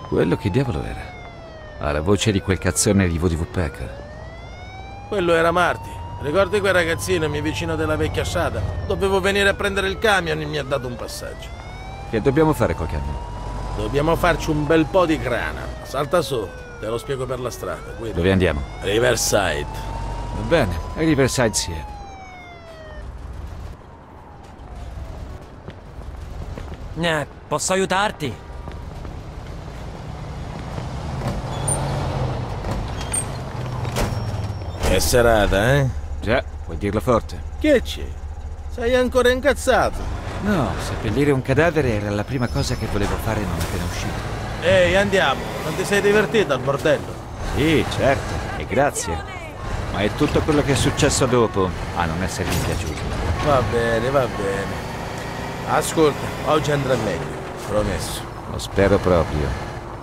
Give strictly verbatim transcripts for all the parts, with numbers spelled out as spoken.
Quello che diavolo era? Ha la voce di quel cazzone di Woodpecker. Quello era Marty. Ricordi quel ragazzino mi vicino della vecchia strada? Dovevo venire a prendere il camion e mi ha dato un passaggio. Che dobbiamo fare col camion? Dobbiamo farci un bel po' di grana. Salta su, te lo spiego per la strada. Guida. Dove andiamo? Riverside. Va bene, a Riverside si è. Eh, posso aiutarti? Che serata, eh? Già, puoi dirlo forte. Che c'è? Sei ancora incazzato? No, seppellire un cadavere era la prima cosa che volevo fare non appena uscito. Ehi, andiamo. Non ti sei divertito al bordello? Sì, certo, e grazie. Ma è tutto quello che è successo dopo a non essermi piaciuto. Va bene, va bene. Ascolta, oggi andrà meglio, promesso. Lo spero proprio.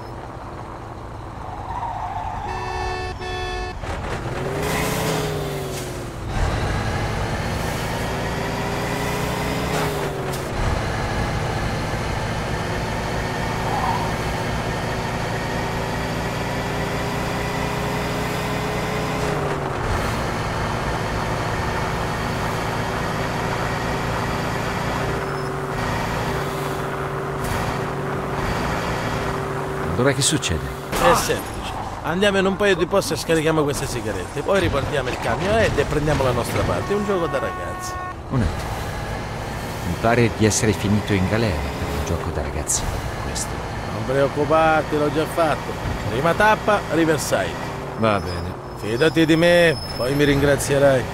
Allora che succede? È semplice. Andiamo in un paio di posti e scarichiamo queste sigarette. Poi riportiamo il camion e prendiamo la nostra parte. È un gioco da ragazzi. Un attimo. Mi pare di essere finito in galera per un gioco da ragazzi come questo. Non preoccuparti, l'ho già fatto. Prima tappa, Riverside. Va bene. Fidati di me, poi mi ringrazierai.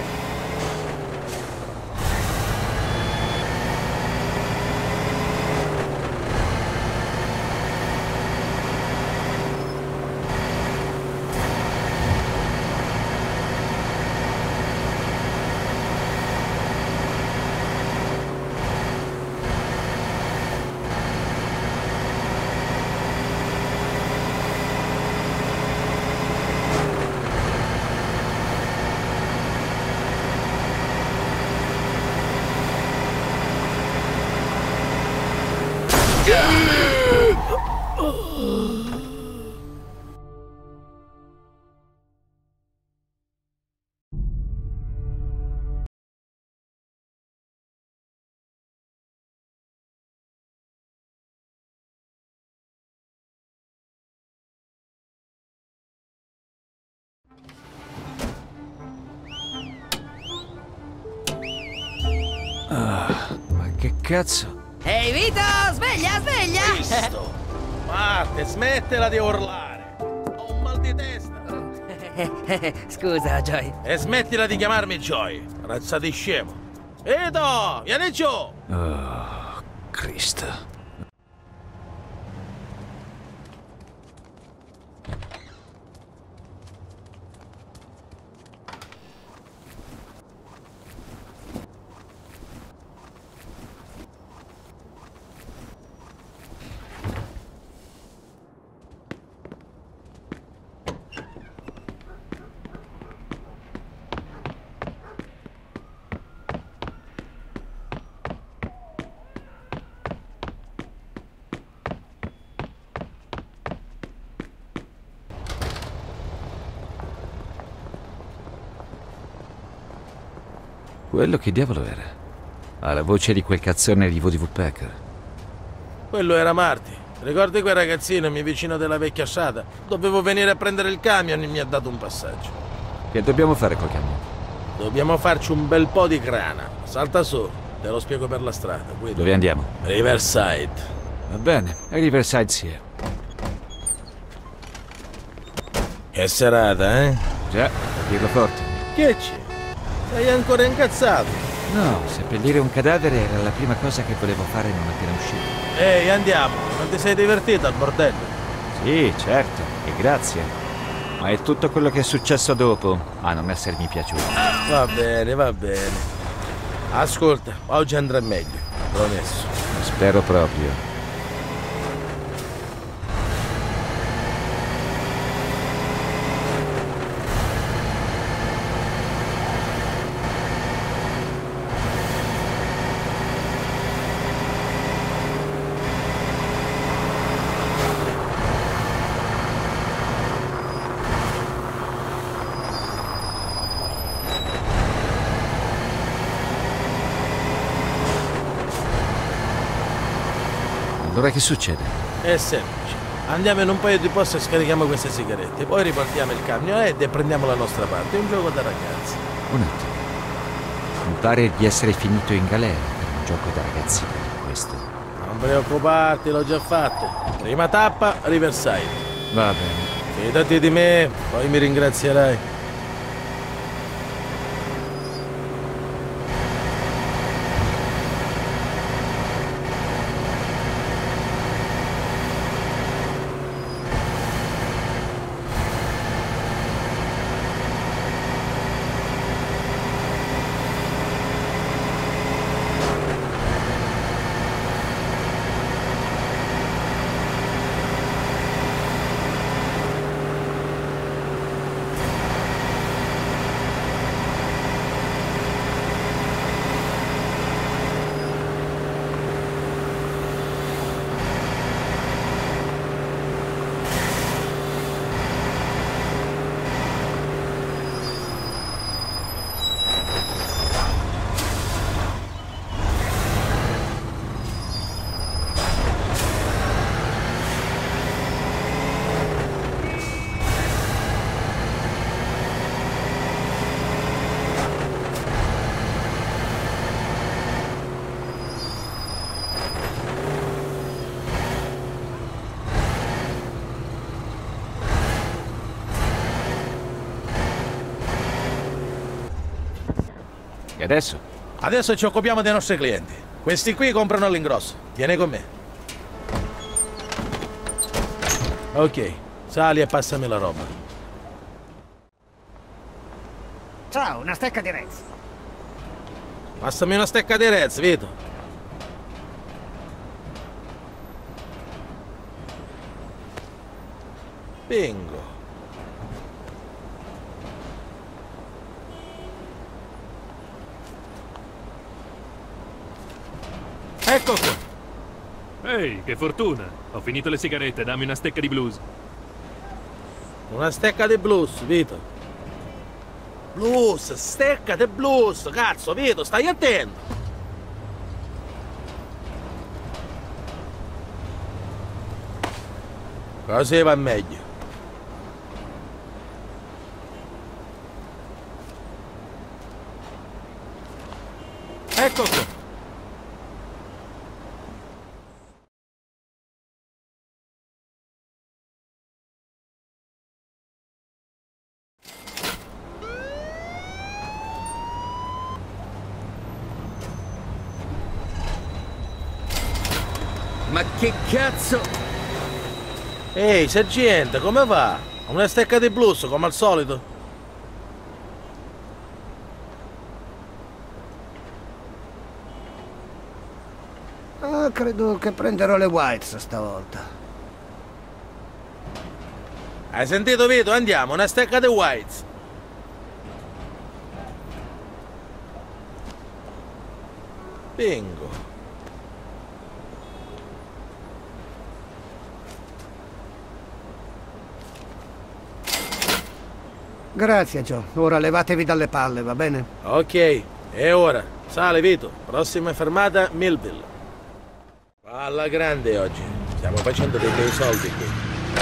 Ah, ma che cazzo? Ehi Vito, sveglia, sveglia! Cristo! Marte, smettila di urlare! Ho un mal di testa! Scusa, Joy. E smettila di chiamarmi Joy, razza di scemo! Edo, vieni giù! Oh, Cristo. Quello che diavolo era? Ha la voce di quel cazzone di Woodpecker. Quello era Marty. Ricordi quel ragazzino mi vicino della vecchia strada? Dovevo venire a prendere il camion e mi ha dato un passaggio. Che dobbiamo fare col camion? Dobbiamo farci un bel po' di grana. Salta su, te lo spiego per la strada. Guida. Dove andiamo? Riverside. Va bene, a Riverside si è. Che serata, eh? Già, a dirlo forte. Che c'è? Sei ancora incazzato? No, seppellire un cadavere era la prima cosa che volevo fare non appena uscito. Ehi, andiamo. Non ti sei divertito al bordello? Sì, certo, e grazie. Ma è tutto quello che è successo dopo a non essermi piaciuto. Va bene, va bene. Ascolta, oggi andrà meglio, promesso. Lo spero proprio. Allora che succede? È semplice. Andiamo in un paio di posti e scarichiamo queste sigarette. Poi riportiamo il camion e prendiamo la nostra parte. È un gioco da ragazzi. Un attimo. Mi pare di essere finito in galera per un gioco da ragazzi come questo. Non preoccuparti, l'ho già fatto. Prima tappa, Riverside. Va bene. Fidati di me, poi mi ringrazierai. E adesso? Adesso ci occupiamo dei nostri clienti. Questi qui comprano all'ingrosso. Vieni con me. Ok, sali e passami la roba. Ciao, una stecca di Rez. Passami una stecca di Rez, Vito. Bingo. Ecco qua. Ehi, che fortuna! Ho finito le sigarette, dammi una stecca di blues. Una stecca di blues, Vito. Blues, stecca di blues, cazzo, Vito, stai attento. Così va meglio. Ecco qua. Ma che cazzo? Ehi, sergente, come va? Una stecca di blues, come al solito? Ah, credo che prenderò le Whites stavolta. Hai sentito, Vito? Andiamo, una stecca di Whites. Bingo. Grazie, Joe. Ora levatevi dalle palle, va bene? Ok, e ora? Sale, Vito. Prossima fermata, Millville. Alla grande oggi. Stiamo facendo dei bei soldi qui.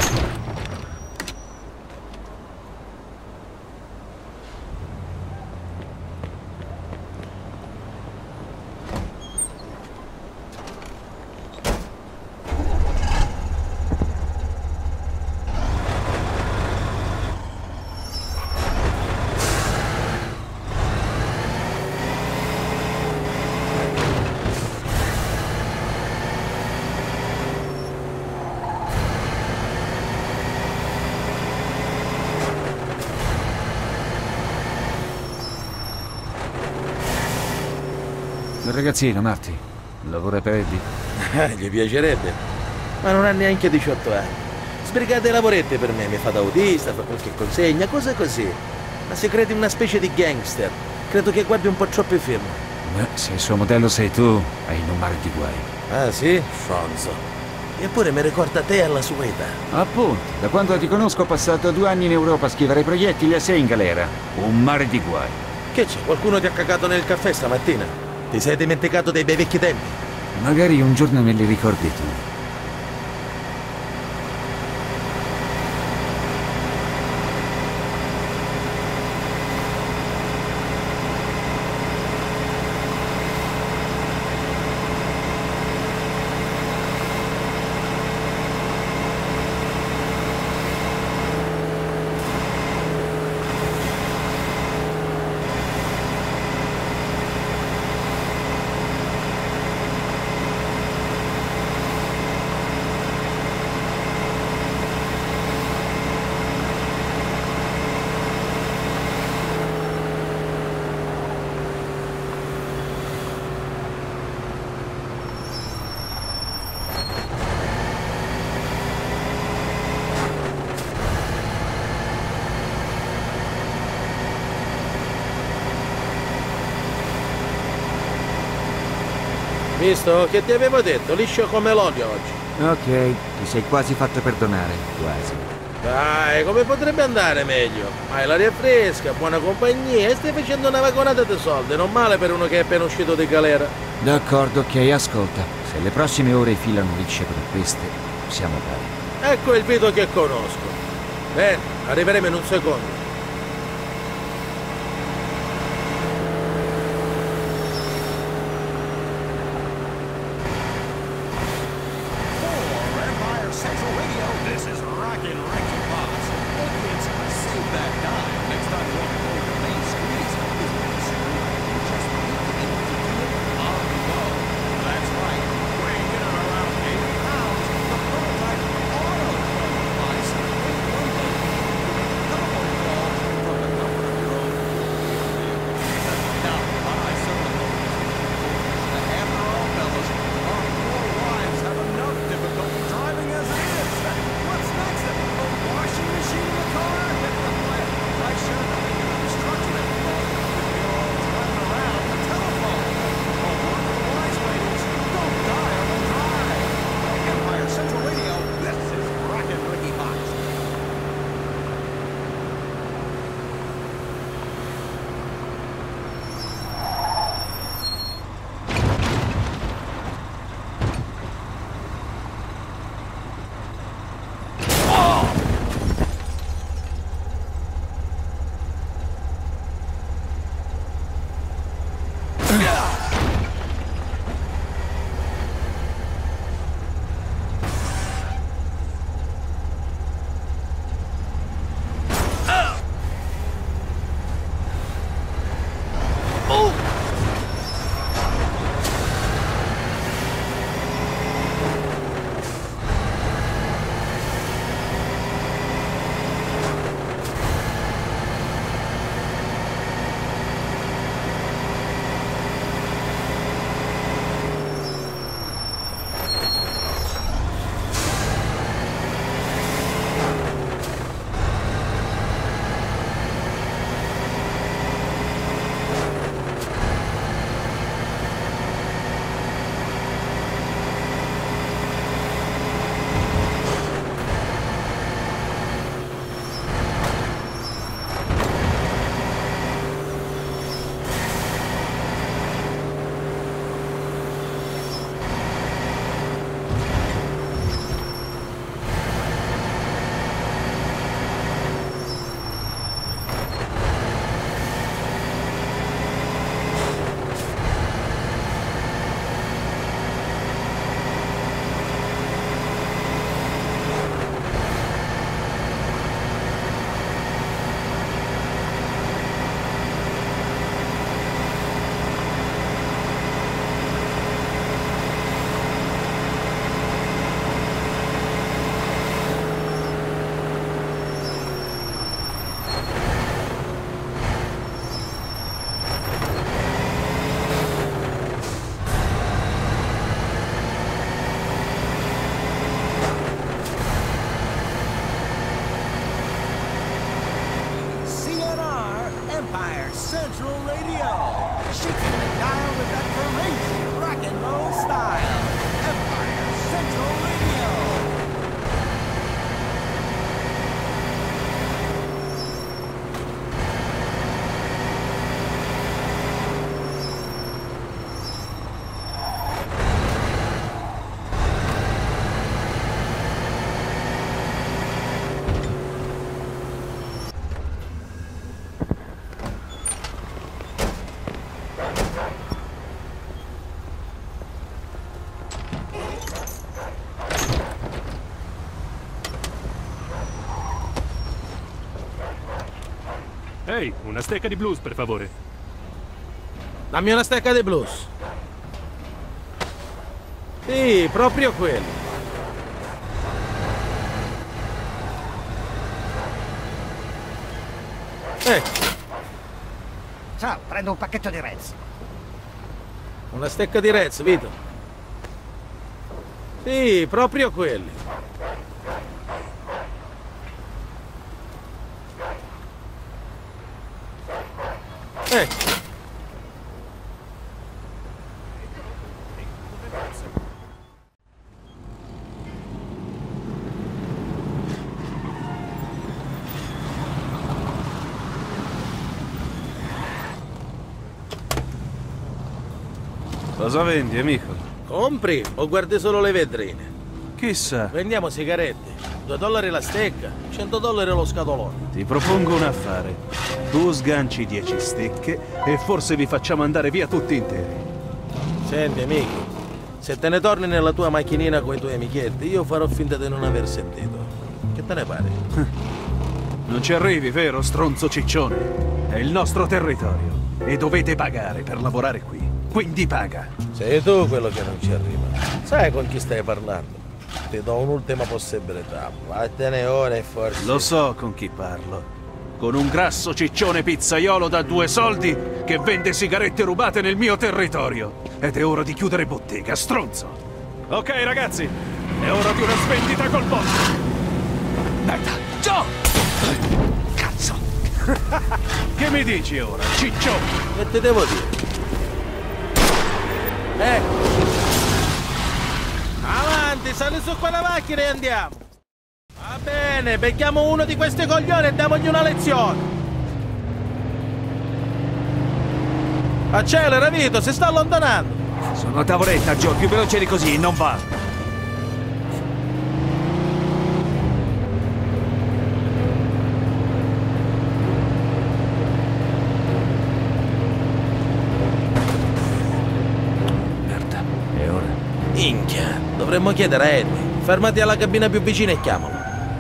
Il ragazzino, Marty, lavora per Eddie. Eh, gli piacerebbe. Ma non ha neanche diciotto anni. Sbrigate lavoretti per me, mi fa da autista, fa qualche consegna, cose così. Ma si crede una specie di gangster. Credo che guardi un po' troppi film. Beh, se il suo modello sei tu, hai in un mare di guai. Ah sì? Fonzo. Eppure mi ricorda te alla sua età. Appunto, da quando ti conosco ho passato due anni in Europa a schivare proiettili e sei in galera. Un mare di guai. Che c'è? Qualcuno ti ha cagato nel caffè stamattina? Ti sei dimenticato dei bei vecchi tempi? Magari un giorno me li ricordi tu. Visto che ti avevo detto, liscio come l'olio oggi. Ok, ti sei quasi fatto perdonare, quasi. Dai, come potrebbe andare meglio? Hai l'aria fresca, buona compagnia e stai facendo una vagonata di soldi, non male per uno che è appena uscito di galera. D'accordo, ok, ascolta. Se le prossime ore filano lisce come queste, siamo pari. Ecco il Vito che conosco. Bene, arriveremo in un secondo. Ehi, una stecca di blues, per favore. Dammi una stecca di blues. Sì, proprio quello. Ecco, Ciao, prendo un pacchetto di Reds. una stecca di Reds, Vito. Sì, proprio quelli. Ecco. Cosa vendi, amico? Compri o guardi solo le vetrine? Chissà. Vendiamo sigarette. due dollari la stecca, cento dollari lo scatolone. Ti propongo un affare. Tu sganci dieci stecche e forse vi facciamo andare via tutti interi. Senti, amico, se te ne torni nella tua macchinina con i tuoi amichetti, io farò finta di non aver sentito. Che te ne pare? Non ci arrivi, vero, stronzo ciccione? È il nostro territorio e dovete pagare per lavorare qui. Quindi paga. Sei tu quello che non ci arriva. Sai con chi stai parlando? Ti do un'ultima possibilità. Vattene ora e forse... Lo so con chi parlo. Con un grasso ciccione pizzaiolo da due soldi che vende sigarette rubate nel mio territorio. Ed è ora di chiudere bottega, stronzo. Ok, ragazzi, è ora di una svendita col boss. Merda! Joe! Cazzo! Che mi dici ora, ciccione? Che ti devo dire? Ecco! Avanti, sali su quella macchina e andiamo! Va bene, becchiamo uno di questi coglioni e diamogli una lezione! Accelera, Vito, si sta allontanando! Sono a tavoletta, Joe, più veloce di così, non va! Merda, e ora? Minchia, dovremmo chiedere a Eddie. Fermati alla cabina più vicina e chiamalo.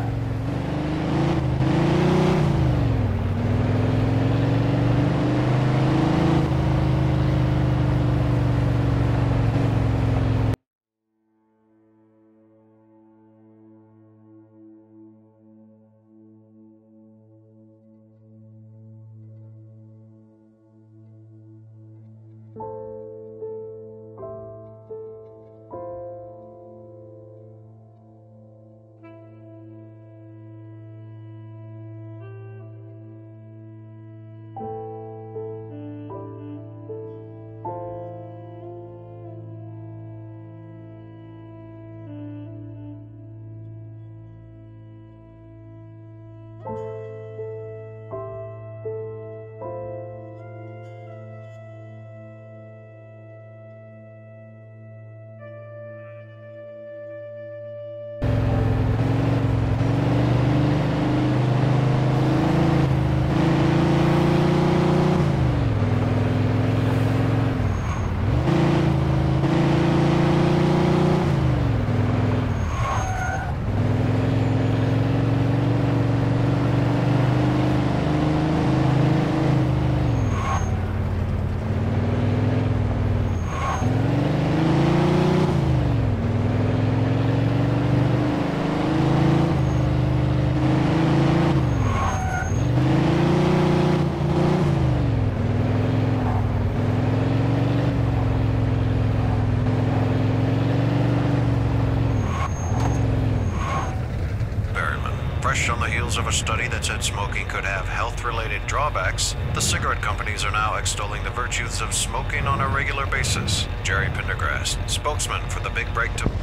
Fresh on the heels of a study that said smoking could have health-related drawbacks, the cigarette companies are now extolling the virtues of smoking on a regular basis. Jerry Pendergrass, spokesman for the Big Break to...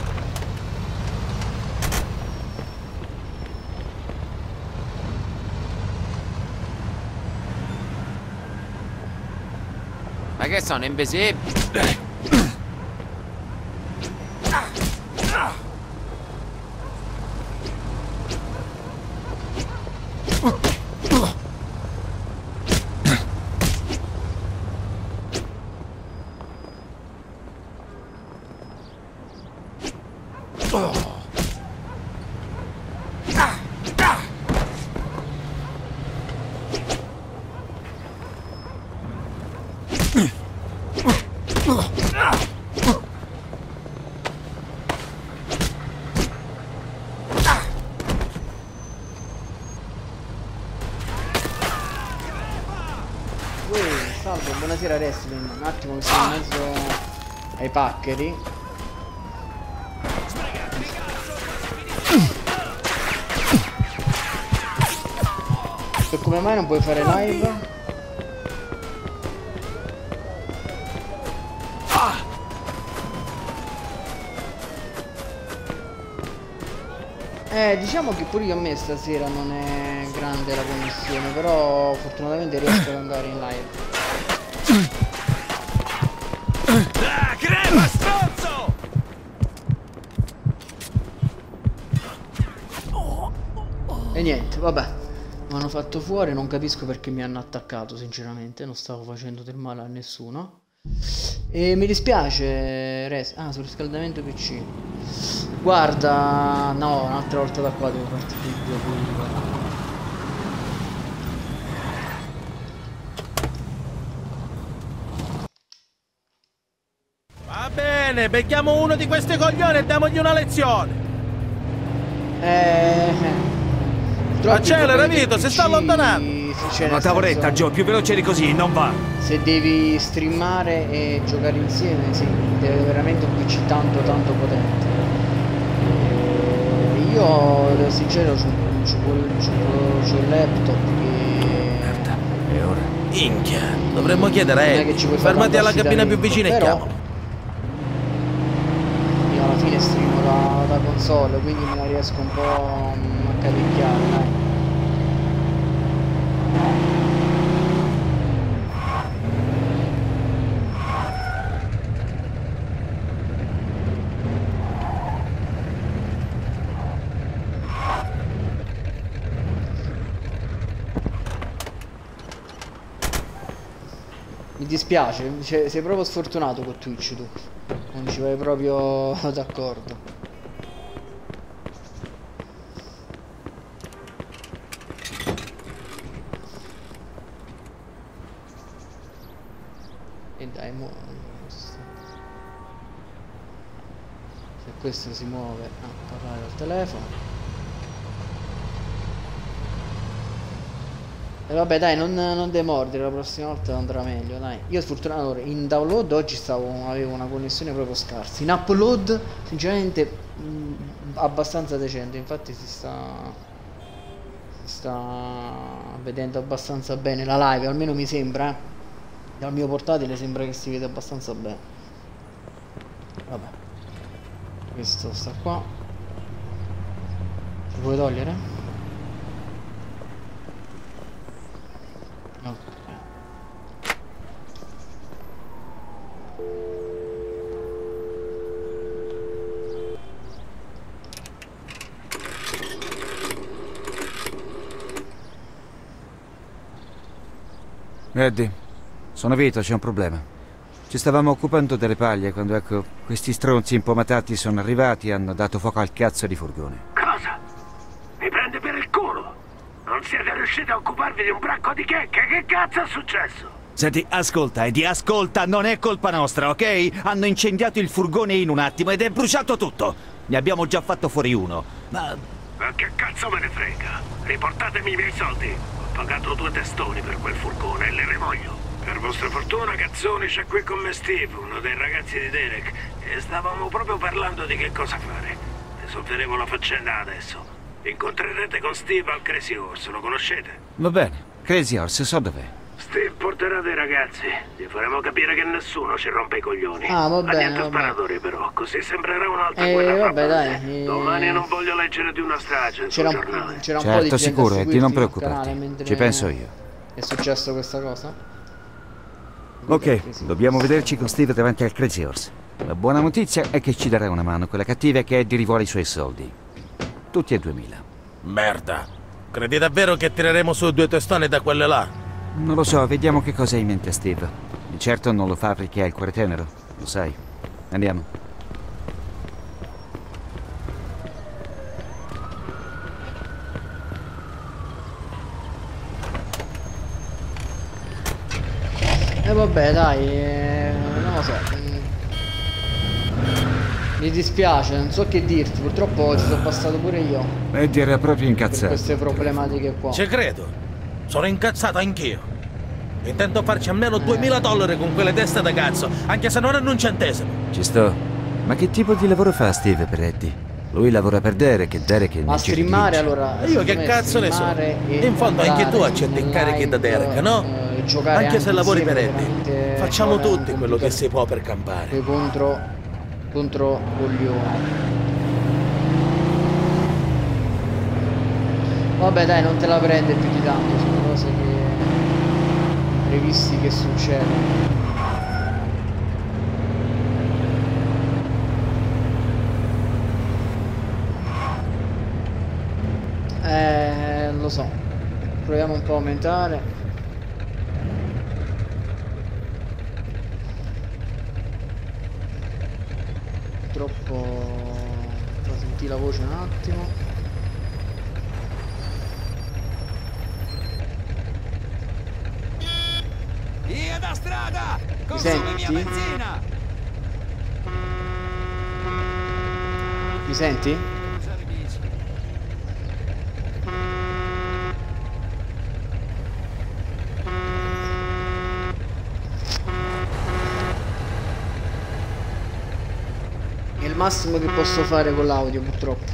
Ma che sono invisibili? Salve, buonasera wrestling. Un attimo che sono in mezzo ai paccheri. E come mai non puoi fare live? Eh, diciamo che pure io a me stasera non è grande la connessione, però fortunatamente riesco ad andare in live. E niente, vabbè. Mi hanno fatto fuori, non capisco perché mi hanno attaccato, sinceramente. Non stavo facendo del male a nessuno. E mi dispiace, Res. Ah, surriscaldamento P C. Guarda, no, un'altra volta da qua devo partire il video pubblico. Va bene, becchiamo uno di questi coglioni e diamogli una lezione. Eh... Accelera, Vito, si sta allontanando. Una tavoletta, Joe, più veloce di così, non va. Se devi streamare e giocare insieme, sì, deve avere veramente un P C tanto tanto potente. E io, devo sincero, c'ho un laptop che... Merda, e ora? Inchia, dovremmo chiedere a Eddie. Fermati alla cabina più vicina e chiamalo. Io alla fine streamo da, da console, quindi me la riesco un po' a cavicchiare, dai. Mi dispiace, cioè, sei proprio sfortunato con Twitch tu. Non ci vai proprio d'accordo. E dai, mo... se questo si muove a parlare al telefono. E vabbè dai, non, non demordere, la prossima volta andrà meglio, dai. Io sfortunatamente in download oggi stavo, avevo una connessione proprio scarsa. In upload, sinceramente, mh, abbastanza decente. Infatti si sta... si sta vedendo abbastanza bene la live, almeno mi sembra, eh. Dal mio portatile sembra che si vede abbastanza bene. Vabbè. Questo sta qua. Lo puoi togliere? Eddie, sono Vito, c'è un problema. Ci stavamo occupando delle paglie quando, ecco, questi stronzi impomatati sono arrivati e hanno dato fuoco al cazzo di furgone. Cosa? Mi prende per il culo? Non siete riusciti a occuparvi di un bracco di checche? Che cazzo è successo? Senti, ascolta, Eddie, ascolta, non è colpa nostra, ok? Hanno incendiato il furgone in un attimo ed è bruciato tutto. Ne abbiamo già fatto fuori uno, ma... Ma che cazzo me ne frega? Riportatemi i miei soldi. Ho pagato due testoni per quel furgone e le rivoglio. Per vostra fortuna, cazzoni, c'è qui con me Steve, uno dei ragazzi di Derek, e stavamo proprio parlando di che cosa fare. Risolveremo la faccenda adesso. Incontrerete con Steve al Crazy Horse, lo conoscete? Va bene, Crazy Horse, so dov'è. Steve porterà dei ragazzi. Gli faremo capire che nessuno ci rompe i coglioni. Ah, va bene, niente va sparatori però, così sembrerà un'altra Eh, guerra fra vabbè, dai, bande. eh. Domani non voglio leggere di una strage sul C'era giornale. un, c'era un po' di Certo, gente sicuro, a Eddie, non seguirti sul canale preoccuparti. mentre Ci penso io. È successo questa cosa? Ok, dobbiamo vederci con Steve davanti al Crazy Horse. La buona notizia è che ci darà una mano, quella cattiva è che Eddie rivuole i suoi soldi. Tutti e duemila. Merda. Credi davvero che tireremo su due testoni da quelle là? Non lo so, vediamo che cosa ha in mente Steve. Di certo non lo fa perché ha il cuore tenero, lo sai. Andiamo. E eh, vabbè dai, eh, non lo so. Mi dispiace, non so che dirti, purtroppo ci sono passato pure io. Eddie era proprio Per incazzato. queste problematiche qua. Ci credo. Sono incazzato anch'io. Intento farci almeno duemila dollari con quelle teste da cazzo, anche se non hanno un centesimo. Ci sto. Ma che tipo di lavoro fa Steve per Eddie? Lui lavora per Derek e Derek è Ma nel giro di streamare Lynch. allora. Io che secondo me cazzo ne so? streamare e In fondo anche tu andare accetti in incarichi da live, Derek, no? eh, giocare Anche se lavori per insieme, Eddie. veramente Facciamo giocare tutti un quello che computer si può per campare. poi contro contro coglioni. Vabbè dai, non te la prende più di tanto, sono cose che previsti che succedono. Eh, Proviamo un po' a aumentare. Troppo. Fa sentire la voce un attimo. Via da strada! Consumi mia benzina! Mi senti? È il massimo che posso fare con l'audio, purtroppo.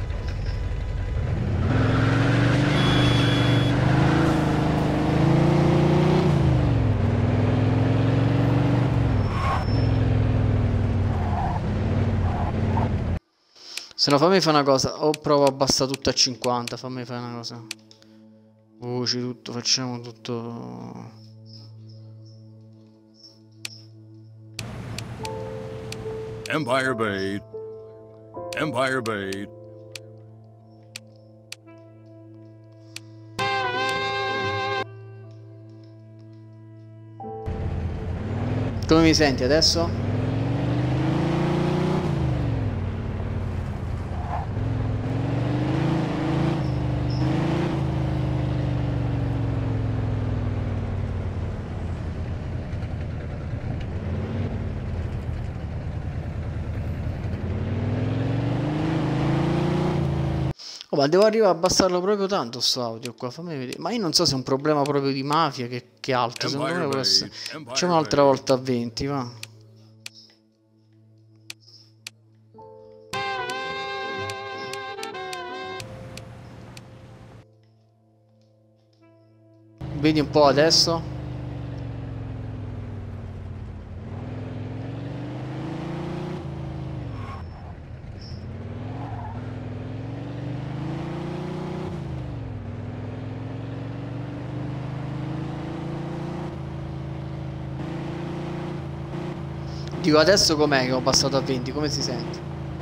Se no fammi fare una cosa, o provo a abbassare tutto a cinquanta, fammi fare una cosa. Voci, tutto, facciamo tutto. Empire Bait. Empire Bait. Come mi senti adesso? Oh, ma devo arrivare a abbassarlo proprio tanto sto audio qua, fammi vedere. Ma io non so se è un problema proprio di mafia che, che altro. Secondo me può essere. Facciamo un'altra volta a venti, va. Vedi un po' adesso. Dico adesso com'è che ho passato a venti, come si sente?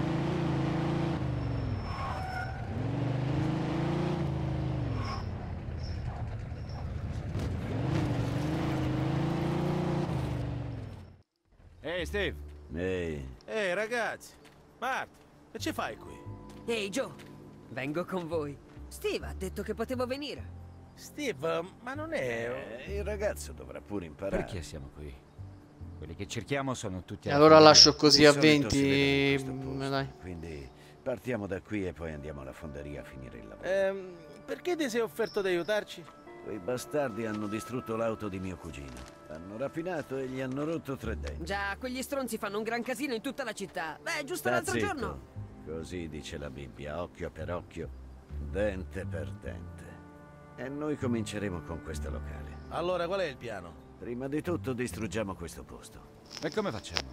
Ehi hey, Steve. Ehi. Ehi ragazzi. Mart, che ci fai qui? Ehi hey, Joe, vengo con voi. Steve ha detto che potevo venire. Steve, ma non è... Eh, il ragazzo dovrà pure imparare. Perché siamo qui? Quelli che cerchiamo sono tutti... E allora lascio così a venti. Dai. Quindi partiamo da qui e poi andiamo alla fonderia a finire il lavoro. Ehm, perché ti sei offerto di aiutarci? Quei bastardi hanno distrutto l'auto di mio cugino. L'hanno rapinato e gli hanno rotto tre denti. Già, quegli stronzi fanno un gran casino in tutta la città. Beh, giusto Sta l'altro zitto. giorno. Così dice la Bibbia, occhio per occhio, dente per dente. E noi cominceremo con questo locale. Allora, qual è il piano? Prima di tutto distruggiamo questo posto. E come facciamo?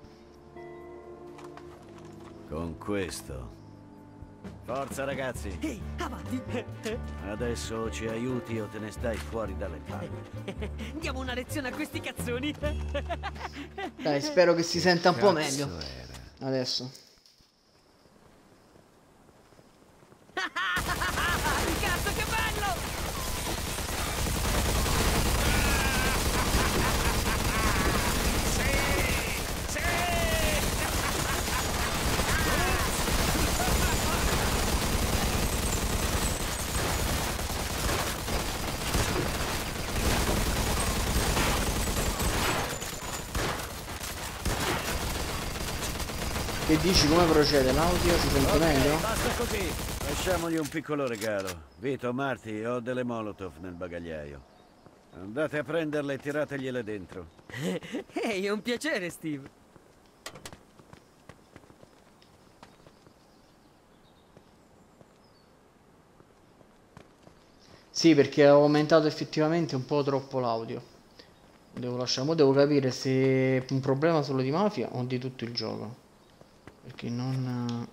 Con questo. Forza ragazzi! Ehi, avanti! Adesso o ci aiuti o te ne stai fuori dalle palle. Diamo una lezione a questi cazzoni! Dai, spero che si senta un po' Cazzo meglio. era. Adesso. Cazzo, che bello! Che dici, come procede l'audio? Si sente Ok, meglio? basta così. Lasciamogli un piccolo regalo. Vito, Marty, ho delle Molotov nel bagagliaio. Andate a prenderle e tirategliele dentro. Ehi, è un piacere, Steve. Sì, perché ho aumentato effettivamente un po' troppo l'audio. Devo lasciare, mo devo capire se è un problema solo di mafia o di tutto il gioco. Perché non...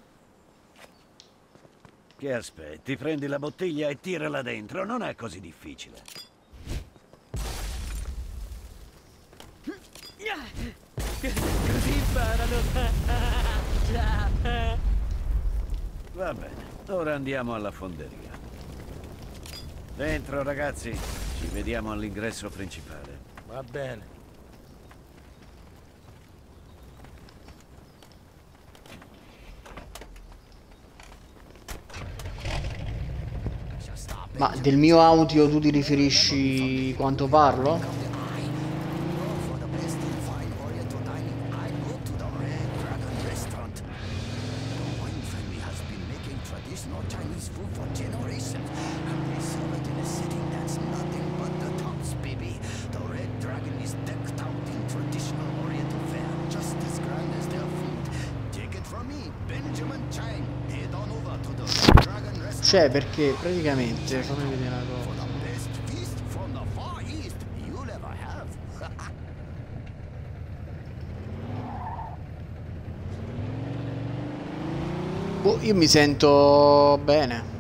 Che aspetti? Prendi la bottiglia e tirala dentro, non è così difficile. Così imparano. Va bene, ora andiamo alla fonderia. Dentro, ragazzi. Ci vediamo all'ingresso principale. Va bene. Ma del mio audio tu ti riferisci quanto parlo? Cioè, perché praticamente fammi vedere una cosa. Boh, io mi sento bene.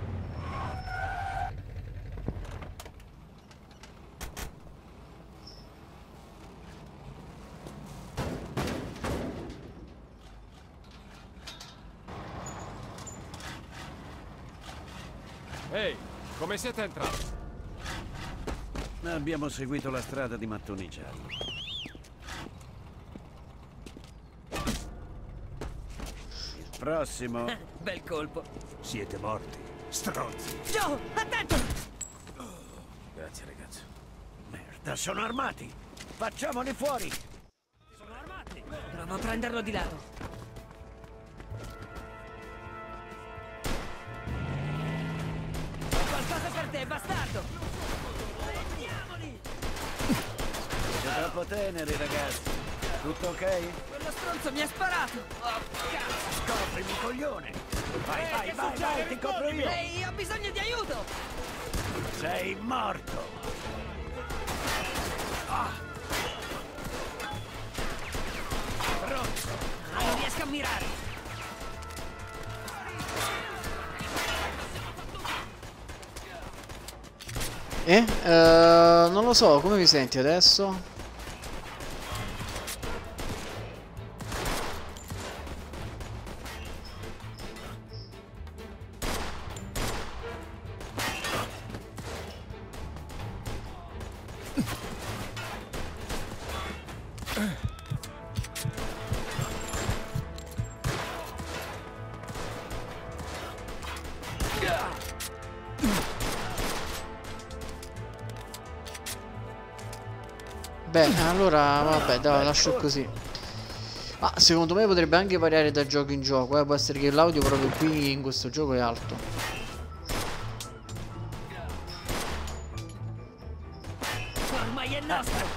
Ehi, come siete entrati? Abbiamo seguito la strada di mattoni gialli. Il prossimo. Bel colpo. Siete morti, stronzi. Joe, attento! Grazie, ragazzo. Merda, sono armati! Facciamoli fuori! Sono armati! Provo a prenderlo di lato. Qualcosa per te, bastardo! Prendiamoli! Siete troppo teneri, ragazzi. Tutto ok? Quello stronzo mi ha sparato! Oh, cazzo! Coprimi, coglione! Vai, Eh, vai, che vai, succede? vai, ti copro io! Ehi, ho bisogno di aiuto! Sei morto! Ah, non riesco a mirare! Eh? Uh, non lo so, come vi senti adesso? Beh, allora vabbè, dai, lascio così. Ma secondo me potrebbe anche variare da gioco in gioco, eh. Può essere che l'audio proprio qui in questo gioco è alto. Ormai è nostro!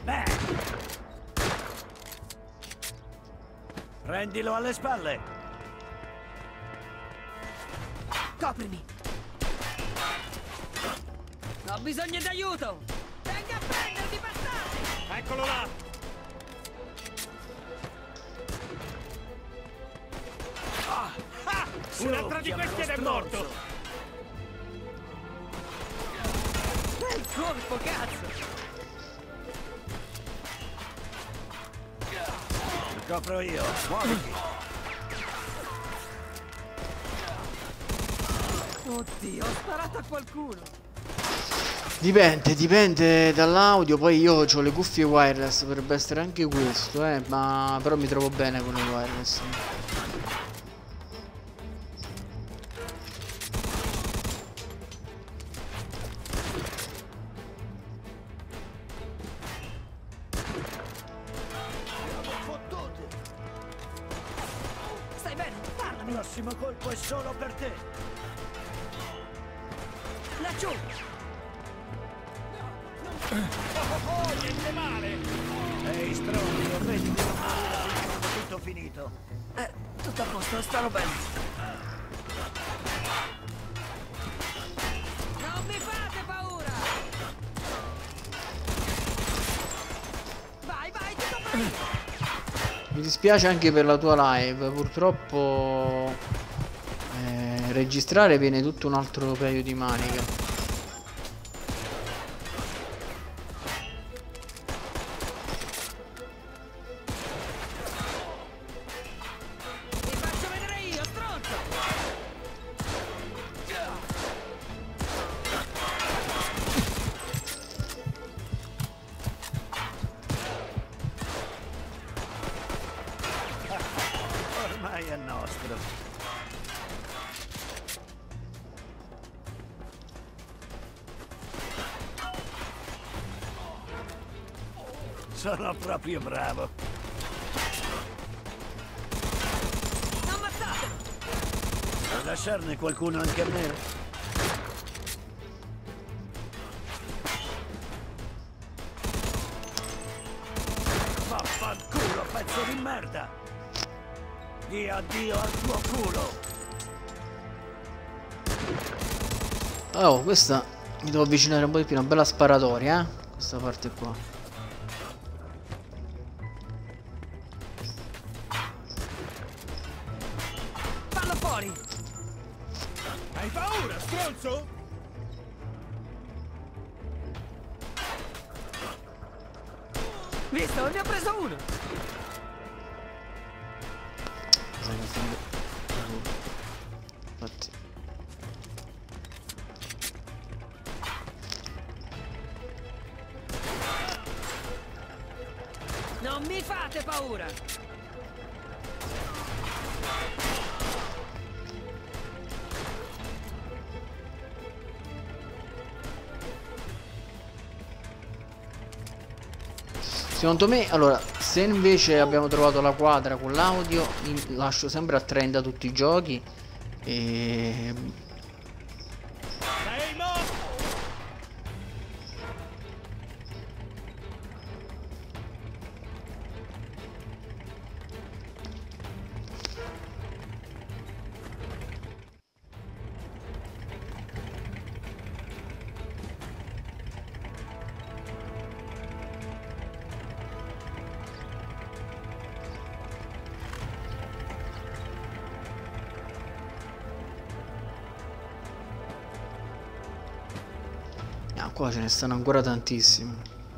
Prendilo alle spalle! Coprimi! Ho bisogno d'aiuto! Venga a prendermi, bastardi! Eccolo là! Ah, Ah! Un altro di questi ed è morto! Bel colpo, cazzo! Ti copro io, muoviti! Oddio, ho sparato a qualcuno! Dipende, dipende dall'audio. Poi io ho le cuffie wireless, potrebbe essere anche questo, eh. Ma però mi trovo bene con i wireless. Stai bene? Parlami! Il prossimo colpo è solo per te! Laggiù! Oh, oh, oh, niente male! Ehi, stronzo, vedi che è tutto finito! Eh, tutto a posto, stanno bene! Non mi fate paura! Vai, vai, ti copro io! Mi dispiace anche per la tua live. Purtroppo eh, registrare viene tutto un altro paio di maniche. è nostro. Sono proprio bravo. Ammazzate! Vuoi lasciarne qualcuno anche a me? Vaffanculo, pezzo di merda! Di addio al tuo culo! Oh, questa mi devo avvicinare un po' di più, una bella sparatoria, eh? Questa parte qua. Fallo fuori! Hai paura, stronzo? Visto, ne ho preso uno! Infatti. Non mi fate paura! Secondo me, allora, se invece abbiamo trovato la quadra con l'audio, lascio sempre a trenta tutti i giochi e... Sei morto! Ah, qua ce ne stanno ancora tantissimi.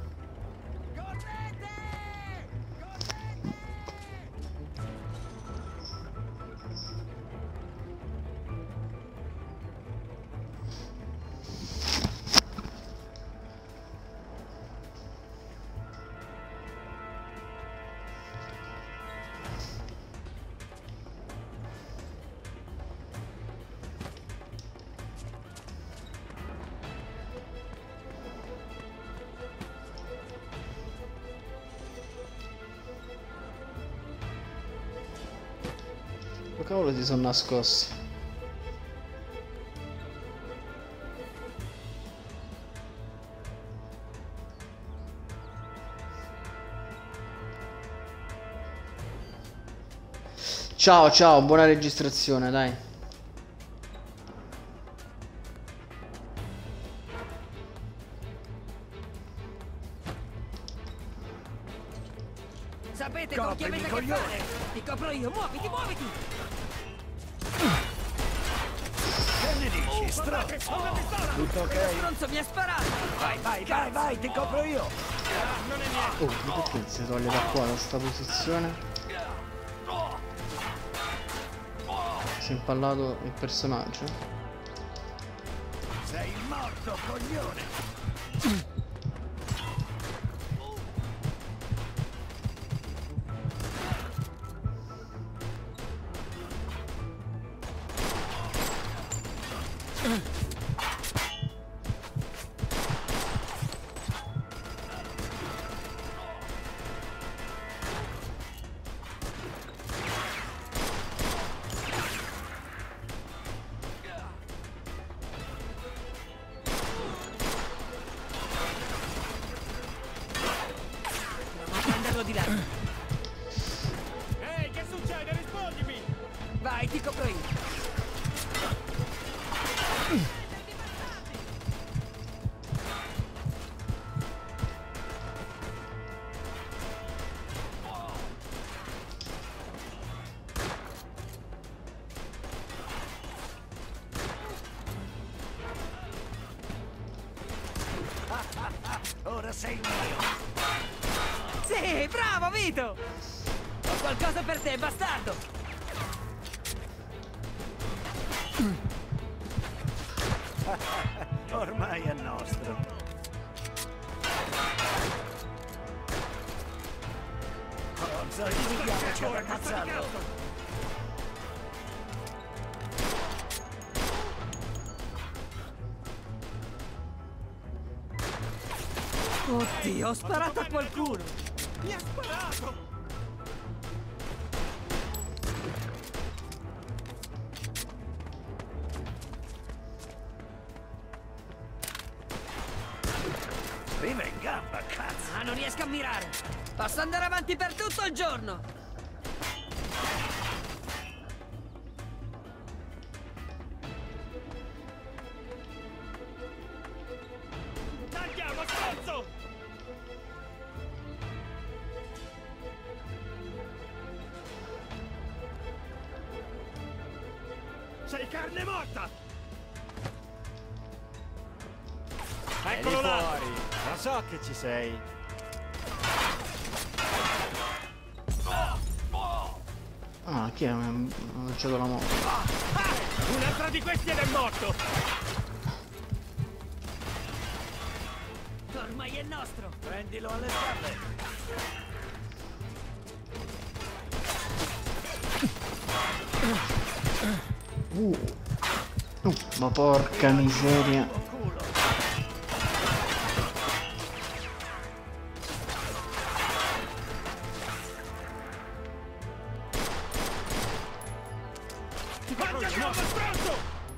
Che cavolo ti sono nascosti? Ciao ciao, buona registrazione, dai. Sapete con chi avete a che fare? Ti copro io, muoviti, muoviti! Che ne dici, stronzo? Tutto ok? Lo stronzo mi ha sparato! Vai, vai, vai, vai, ti copro io! Oh, ma perché si toglie da qua da sta posizione? Si è impallato il personaggio. Sei morto, coglione! Di là. Ehi, che succede? Rispondimi! Vai, ti copro io. Ora sei mio! Sì, bravo Vito! Ho qualcosa per te, bastardo! Ormai è nostro. Forza, riusciamoci ad ammazzarlo. Oddio, ho sparato a qualcuno! Mi ha sparato! Viva in gamba, cazzo! Ah, non riesco a mirare! Posso andare avanti per tutto il giorno! Tagliamo, stronzo! Sei carne morta! Eccolo là! Fuori. Lo so che ci sei. Ah, chi è? Mi ha lanciato la moto. Ah, un'altra di questi ed è morto! Ormai è nostro! Prendilo alle spalle! Uh. Uh, ma porca miseria. Mangiamo, stronzo!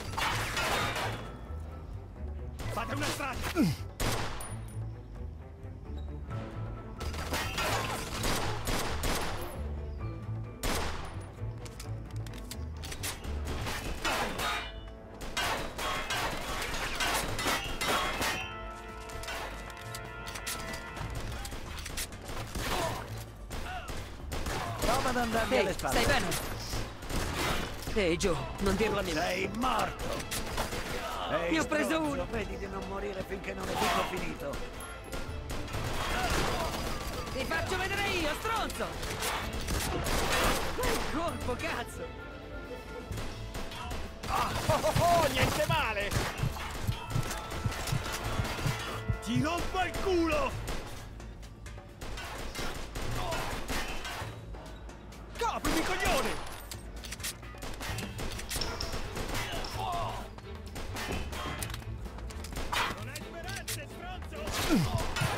Fate una strada! Prova ad andarmi alle Ehi, spalle! stai bene? Ehi, Joe, non dirlo a mia Sei morto! Ehi, Ne ho preso stronzo, uno. Vedi di non morire finché non è tutto finito! Ti faccio vedere io, stronzo! Bel colpo, cazzo! Ah, oh, oh, oh, niente male! Ti rompo il culo! Coprimi, coglione! Non hai speranze, stronzo!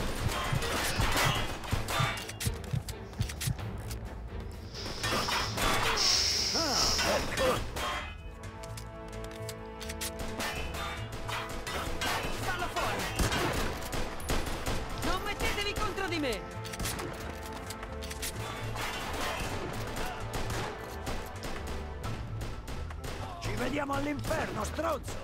Fallo fuori! Non mettetevi contro di me! Ci vediamo all'inferno, stronzo!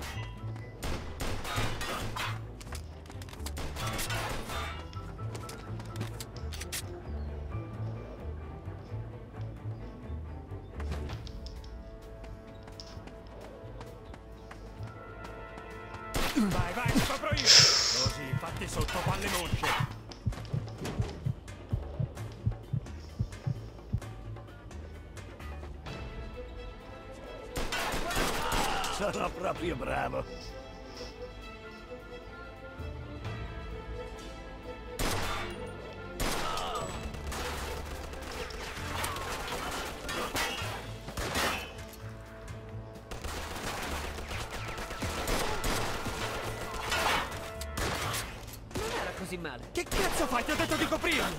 Vai, vai, ti copro io! Così, fatti sotto palle mosce! Sono proprio bravo! Non era così male. Che cazzo fai? Ti ho detto di coprirmi!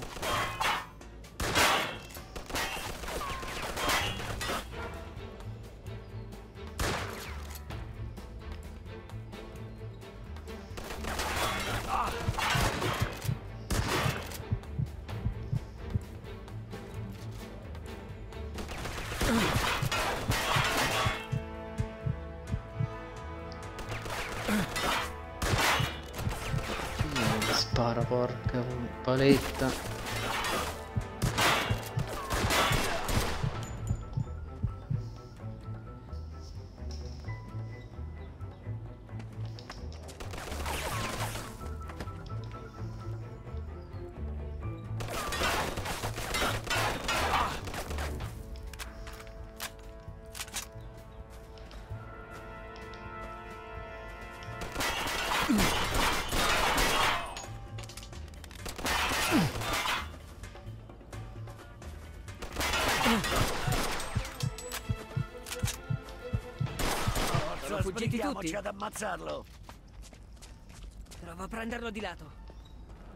Spara, porca paletta. Sono fuggiti tutti? ad ammazzarlo! Provo a prenderlo di lato.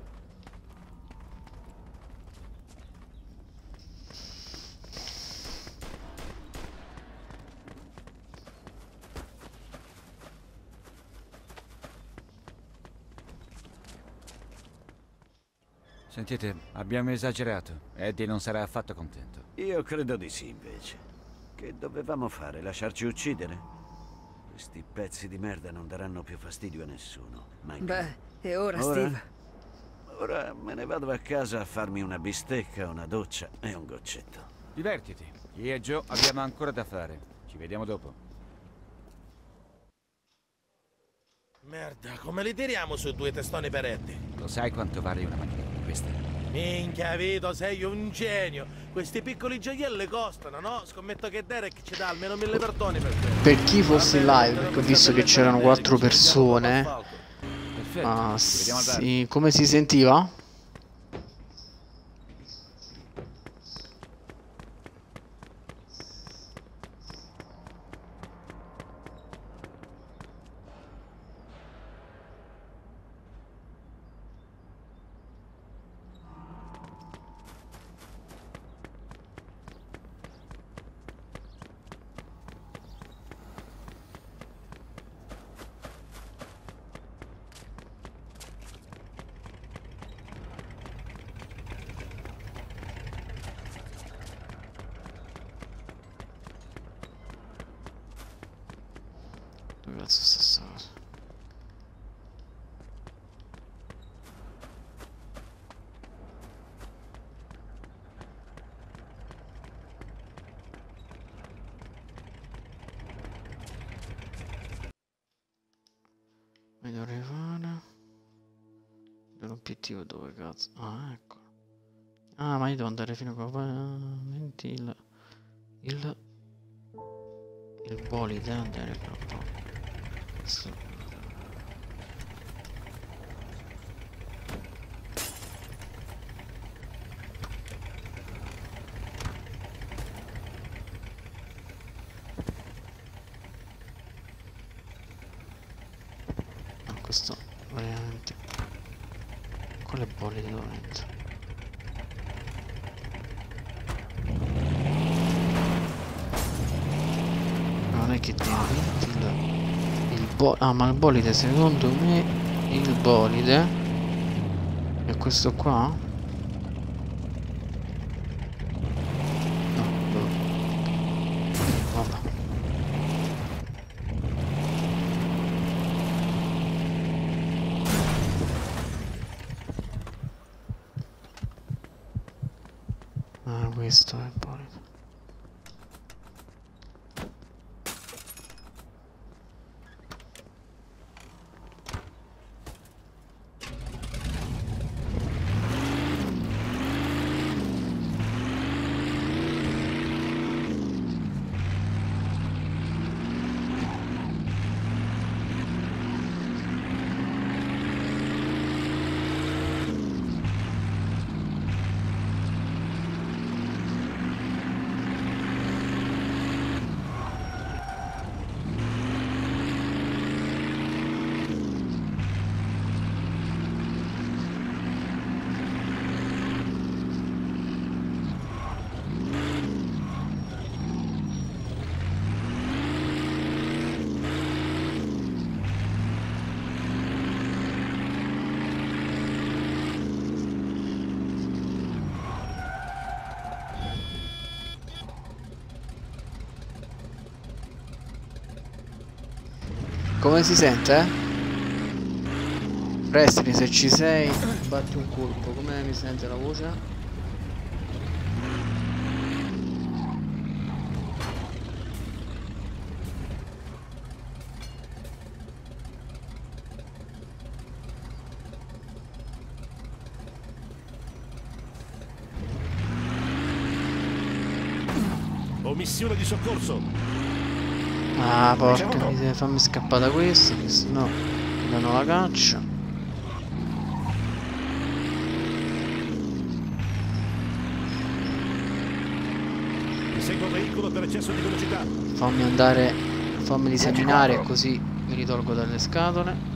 Sentite, abbiamo esagerato. Eddie non sarà affatto contento. Io credo di sì, invece. Che dovevamo fare? Lasciarci uccidere? Questi pezzi di merda non daranno più fastidio a nessuno. Mai più. Beh, e ora, Ora? Steve? Ora me ne vado a casa a farmi una bistecca, una doccia e un goccetto. Divertiti. Io e Joe abbiamo ancora da fare. Ci vediamo dopo. Merda, come li tiriamo su due testoni peretti? Lo sai quanto vale una macchina come questa? Minchia, Vito, sei un genio. Questi piccoli gioielli costano, no? Scommetto che Derek ci dà almeno mille perdoni per questo. Per chi fosse in live, perché ho visto che c'erano quattro persone. Perfetto. Ah, Ci vediamo al bar. sì. Come si sentiva? Dove cazzo sta sta cosa? Meglio arrivare. L'obiettivo dove cazzo? Ah, ecco. Ah, ma io devo andare fino a qua. Il il il bolide andare proprio. Questo. No, questo veramente. Quale bolide devo mettere? Non è che devo il, il bo ah ma il bolide secondo me il bolide è questo qua? No, no. Vabbè. Ah, questo è il bolide. Come si sente? Eh? Prestimi, se ci sei, batti un colpo. Come mi sente la voce? Omissione di soccorso. Ah, porca miseria, fammi scappare da questo, che sennò mi danno la caccia. Seguo veicolo per eccesso di velocità. Fammi andare, fammi seminare così mi ritolgo dalle scatole.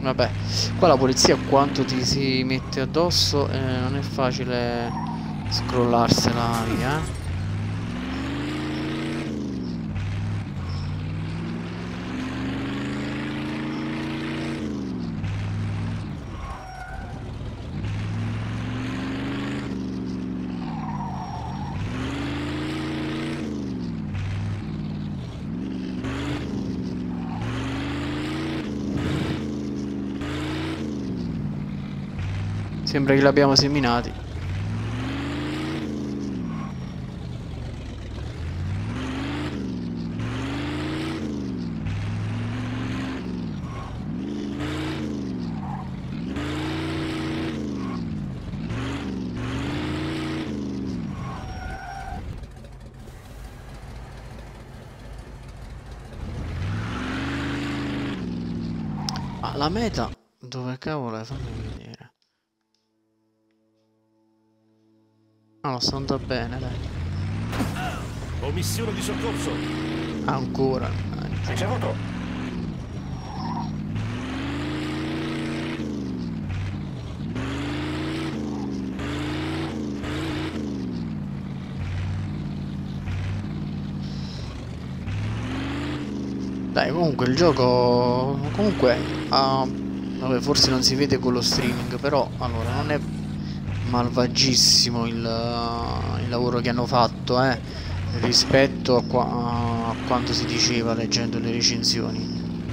Vabbè, qua la polizia quanto ti si mette addosso, eh, non è facile scrollarsela via. Sembra che li abbiamo seminati. Ah, la meta dove cavolo è? Fammi vedere. Ah, lo sto andando bene, dai. Omissione di soccorso. Ancora. Ricevuto. Dai, comunque il gioco comunque ha... vabbè, forse non si vede con lo streaming, però allora non è malvagissimo il, il lavoro che hanno fatto, eh, rispetto a, qua, a quanto si diceva leggendo le recensioni.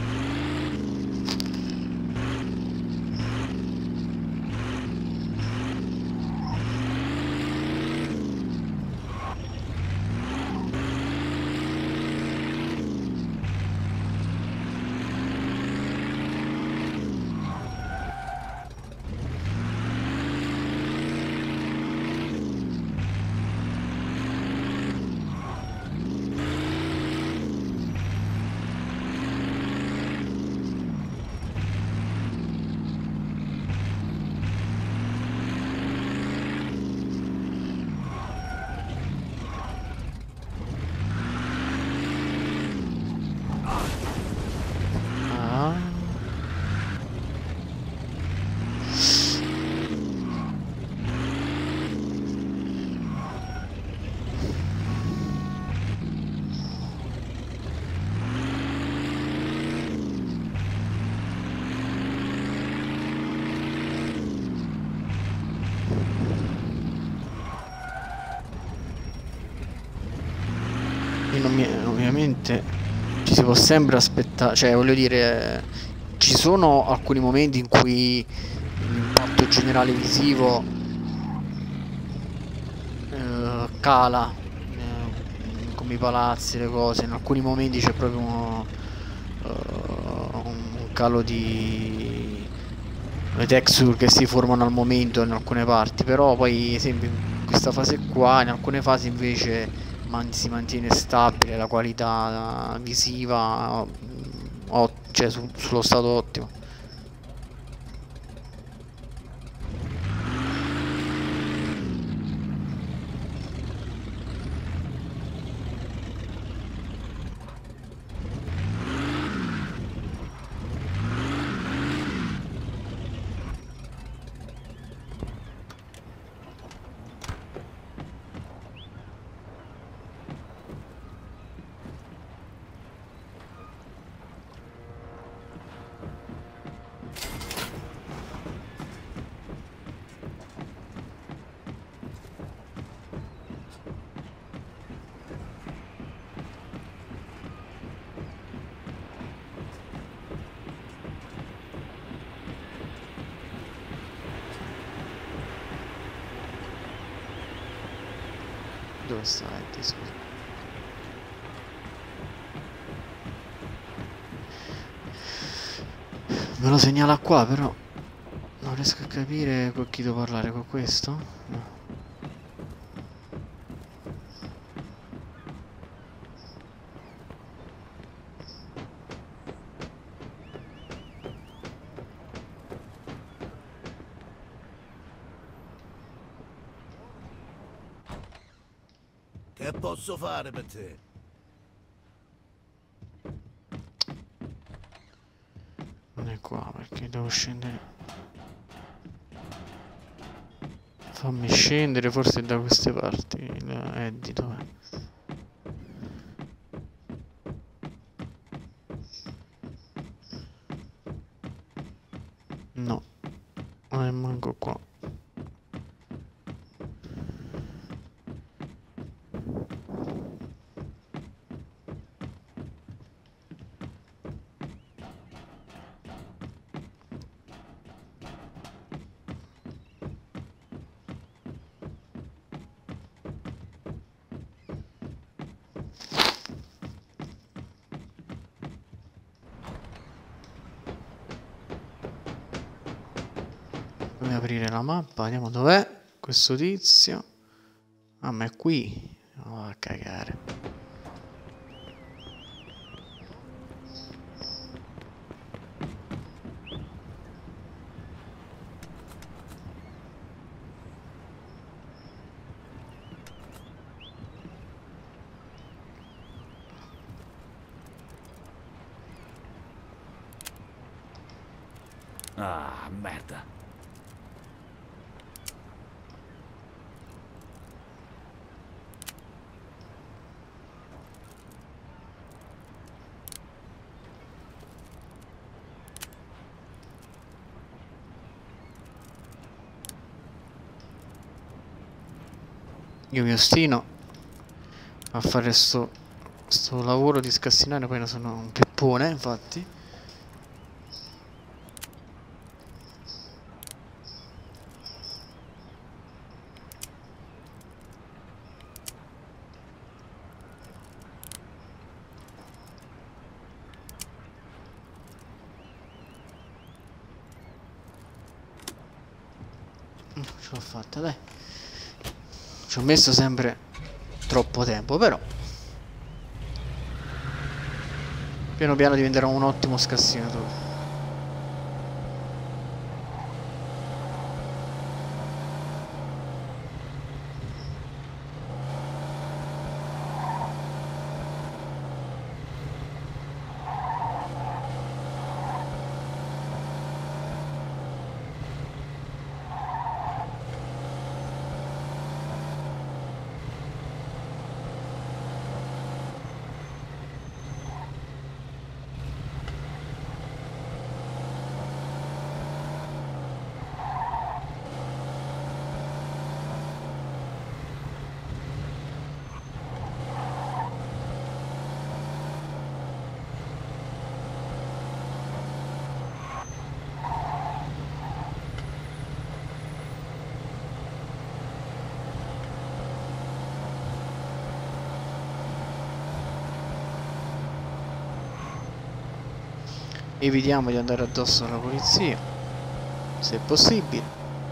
Ovviamente ci si può sempre aspettare, cioè voglio dire, ci sono alcuni momenti in cui l'impatto generale visivo eh, cala, eh, come i palazzi, le cose. In alcuni momenti c'è proprio uno, uh, un calo di le texture che si formano al momento in alcune parti, però poi esempio in questa fase qua, in alcune fasi invece si mantiene stabile la qualità visiva, o, cioè su, sullo stato ottimo. Dove stai? Scusa. Me lo segnala qua, però non riesco a capire con chi devo parlare, con questo? No. Che posso fare per te? Non è qua perché... Perché devo scendere? Fammi scendere, forse da queste parti. Eddie dov'è? No, non è manco qua. Fammi aprire la mappa, vediamo dov'è questo tizio. Ah, ma è qui. Oh, a cagare. Ah, merda. Io mi ostino a fare sto, sto lavoro di scassinare, poi ne sono un peppone, infatti. Ce l'ho fatta, dai. Ci ho messo sempre troppo tempo, però piano piano diventerò un ottimo scassinatore. Evitiamo di andare addosso alla polizia, se possibile.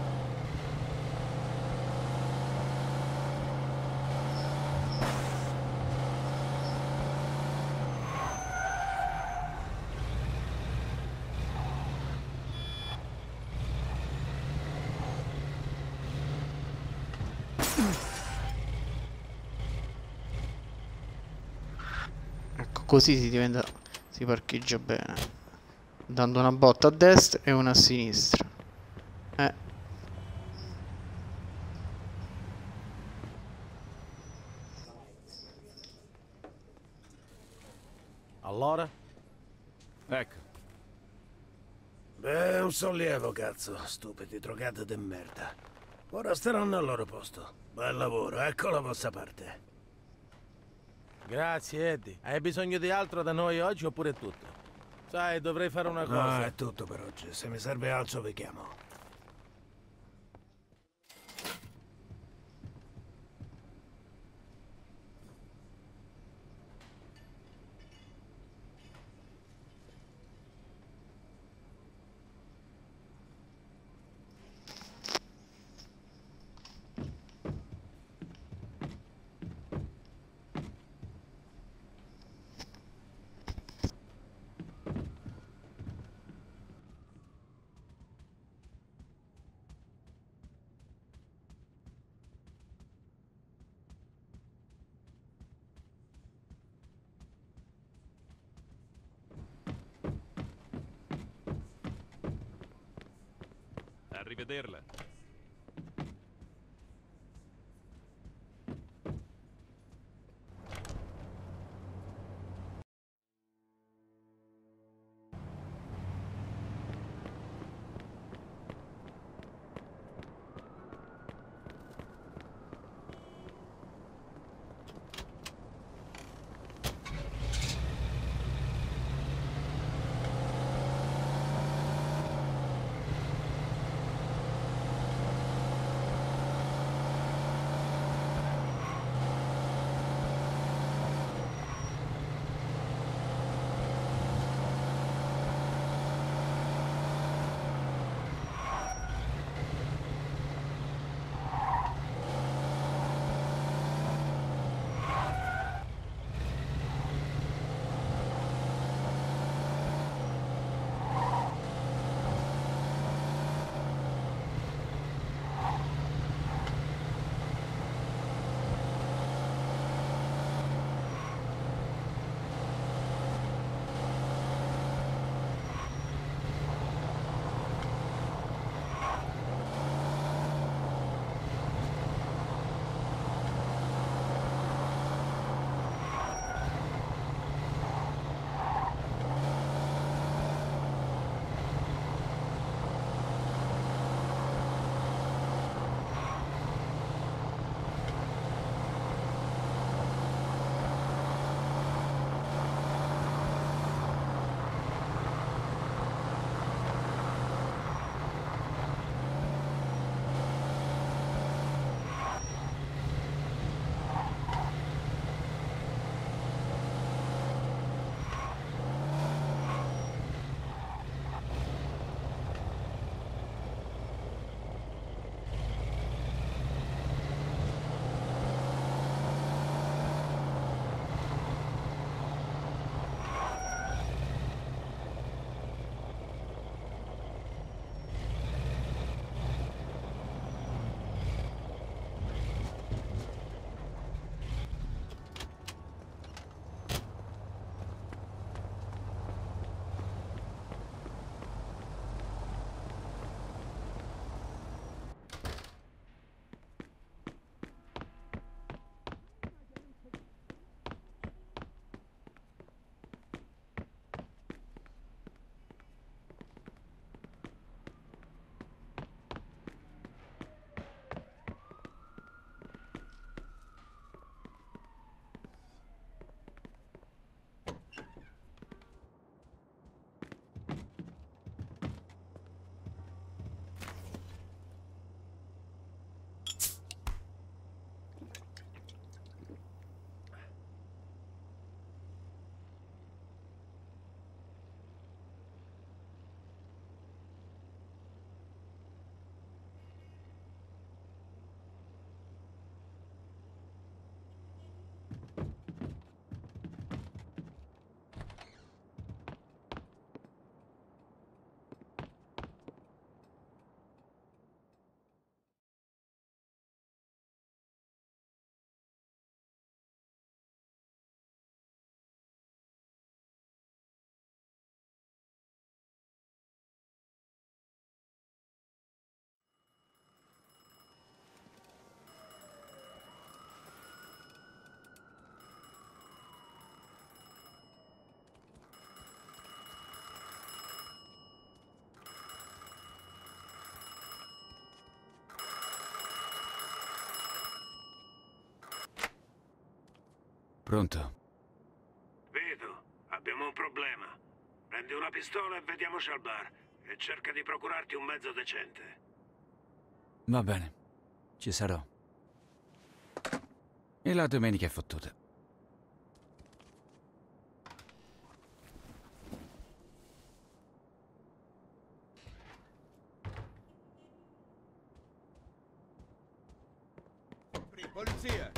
Ecco, così si diventa, si parcheggia bene. Dando una botta a destra e una a sinistra. Eh. Allora? Ecco. Beh, un sollievo, cazzo. Stupidi drogati de merda. Ora staranno al loro posto. Bel lavoro, ecco la vostra parte. Grazie, Eddie. Hai bisogno di altro da noi oggi oppure è tutto? Sai, dovrei fare una cosa. No, è tutto per oggi. Se mi serve altro vi chiamo. Arrivederla. Pronto? Vito, abbiamo un problema. Prendi una pistola e vediamoci al bar. E cerca di procurarti un mezzo decente. Va bene, ci sarò. E la domenica è fottuta. Polizia!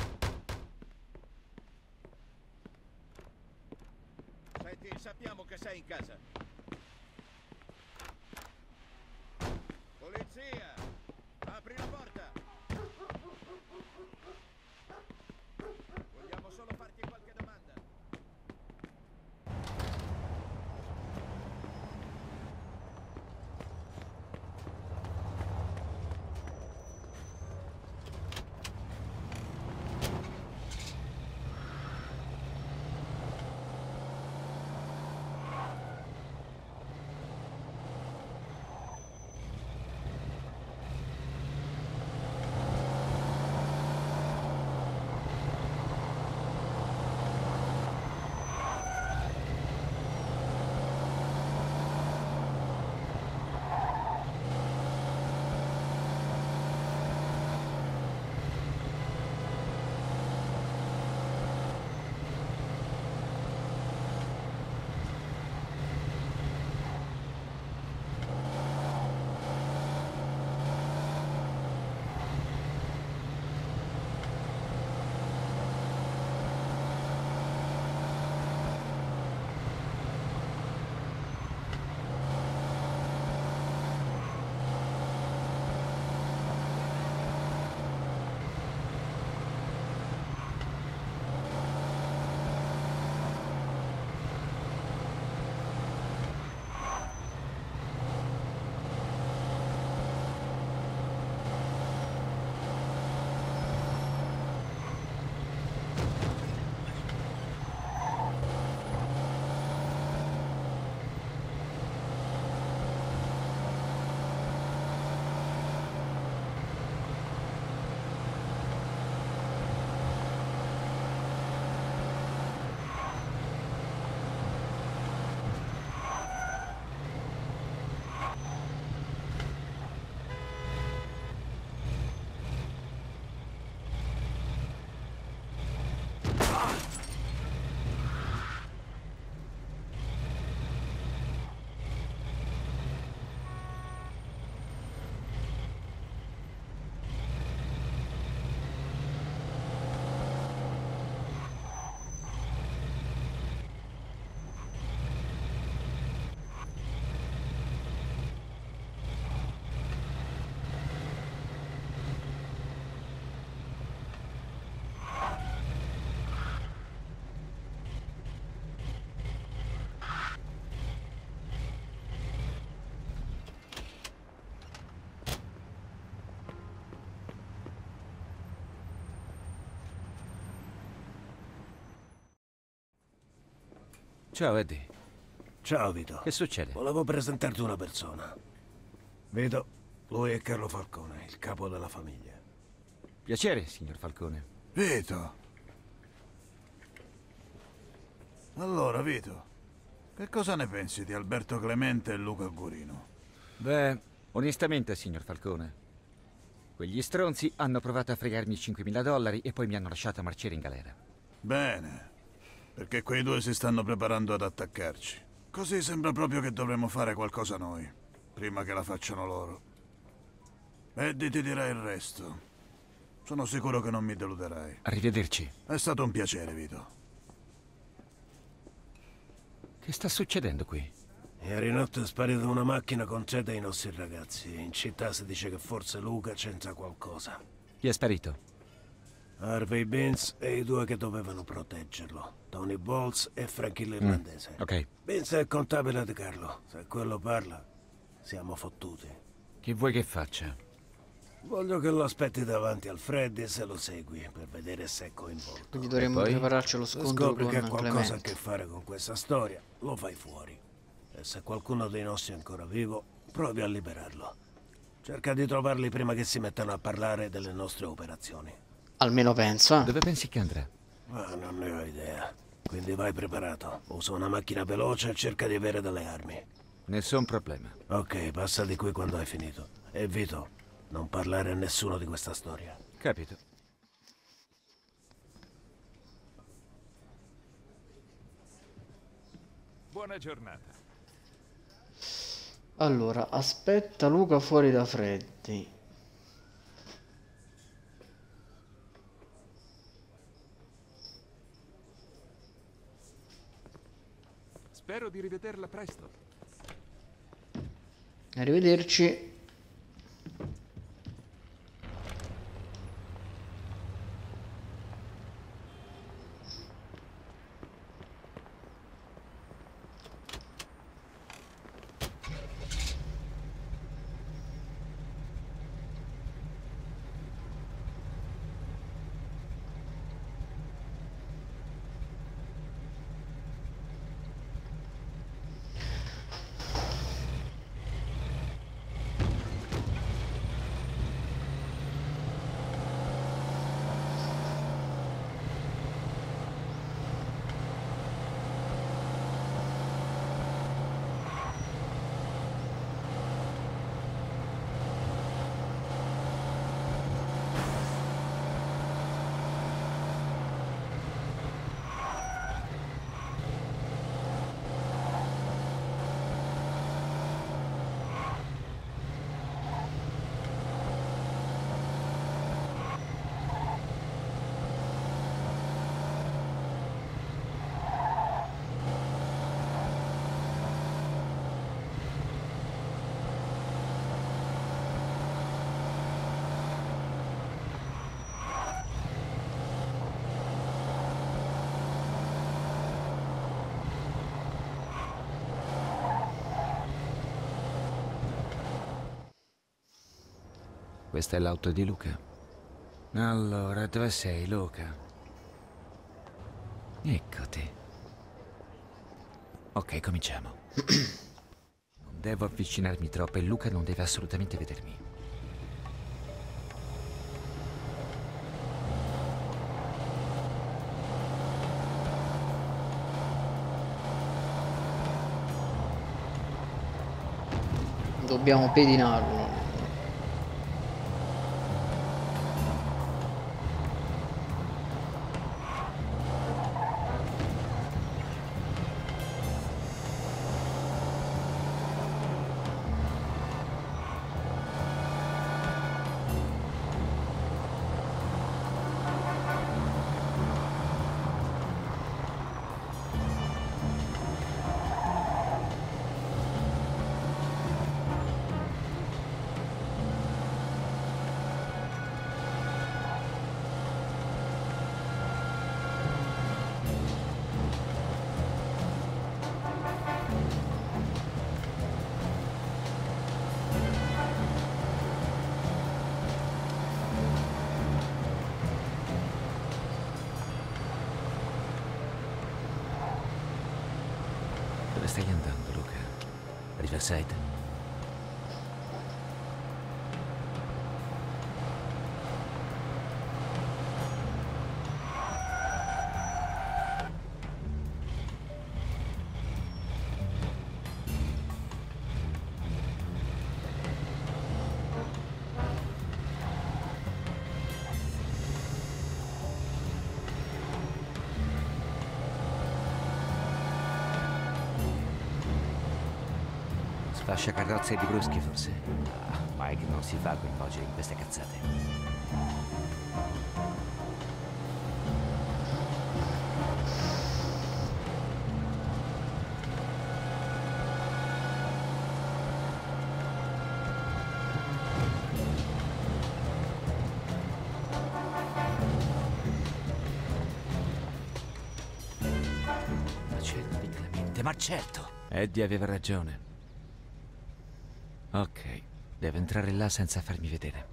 Senti, sappiamo che sei in casa. Polizia! Apri la porta! Vogliamo solo farti qualche domanda. Ciao, Eddie. Ciao, Vito. Che succede? Volevo presentarti una persona. Vito, lui è Carlo Falcone, il capo della famiglia. Piacere, signor Falcone. Vito. Allora, Vito, che cosa ne pensi di Alberto Clemente e Luca Gurino? Beh, onestamente, signor Falcone, quegli stronzi hanno provato a fregarmi cinquemila dollari e poi mi hanno lasciato marciare in galera. Bene, perché quei due si stanno preparando ad attaccarci. Così sembra proprio che dovremmo fare qualcosa noi, prima che la facciano loro. Eddie ti dirà il resto. Sono sicuro che non mi deluderai. Arrivederci. È stato un piacere, Vito. Che sta succedendo qui? Ieri notte è sparita una macchina con te dei nostri ragazzi. In città si dice che forse Luca c'entra qualcosa. Chi è sparito? Harvey Binns e i due che dovevano proteggerlo. Tony Bowles e Frankie l'irlandese. Mm, ok. Binns è il contabile di Carlo. Se quello parla, siamo fottuti. Che vuoi che faccia? Voglio che lo aspetti davanti al Freddy e se lo segui per vedere se è coinvolto. Quindi dovremmo prepararci allo scontro se scopri con che ha qualcosa Clemente. a che fare con questa storia, lo fai fuori. E se qualcuno dei nostri è ancora vivo, provi a liberarlo. Cerca di trovarli prima che si mettano a parlare delle nostre operazioni. Almeno penso. Eh. Dove pensi che andrà? Ah, non ne ho idea. Quindi vai preparato. Usa una macchina veloce e cerca di avere delle armi. Nessun problema. Ok, passa di qui quando hai finito. E Vito, non parlare a nessuno di questa storia. Capito. Buona giornata. Allora, aspetta Luca fuori da Freddy. Spero di rivederla presto. Arrivederci. Questa è l'auto di Luca. Allora, dove sei, Luca? Eccoti. Ok, cominciamo. Non devo avvicinarmi troppo e Luca non deve assolutamente vedermi. Dobbiamo pedinarlo. stai andando, Luca? Riverside? Lascia carrozze di bruschi, forse. Ah, Mike non si fa coinvolgere in queste cazzate. Ma certo, dignamente, ma certo! Eddie aveva ragione. Ok, devo entrare là senza farmi vedere.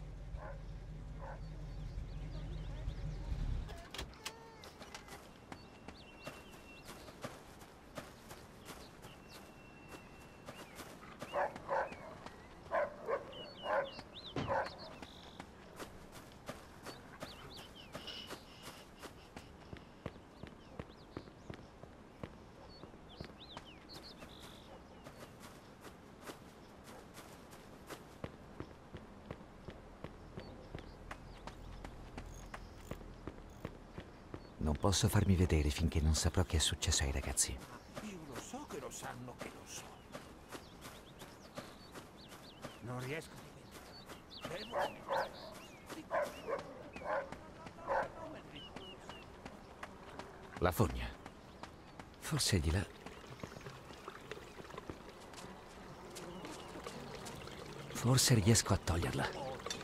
Non posso farmi vedere finché non saprò che è successo ai ragazzi. Io lo so che lo sanno che lo so. Non riesco a dimenticare. La fogna. Forse è di là. Forse riesco a toglierla.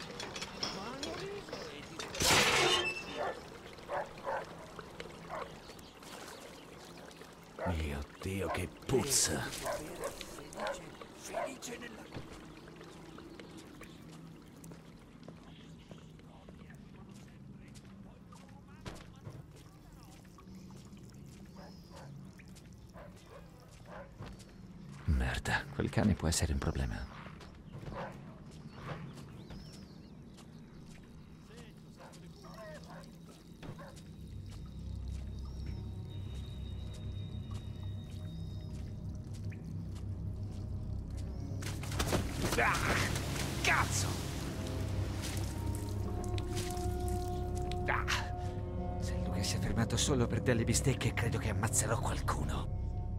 Mio Dio, che puzza! Felice nella... Merda, quel cane può essere un problema. Ah, cazzo! Ah, se Luca si è fermato solo per delle bistecche, credo che ammazzerò qualcuno.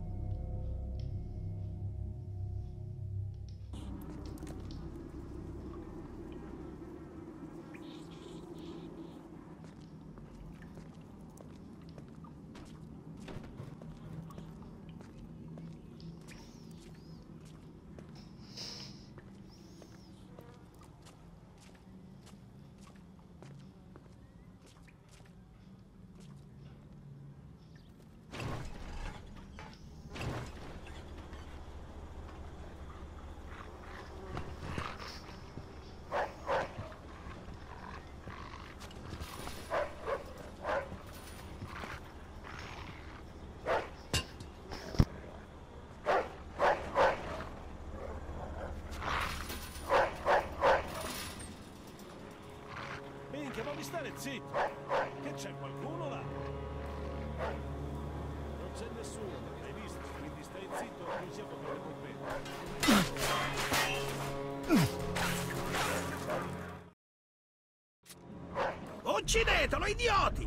Minchia, ma mi stare zitto! Che c'è qualcuno là? Non c'è nessuno, l'hai visto? Quindi stai zitto e non siamo con le pompette. Uccidetelo, idioti!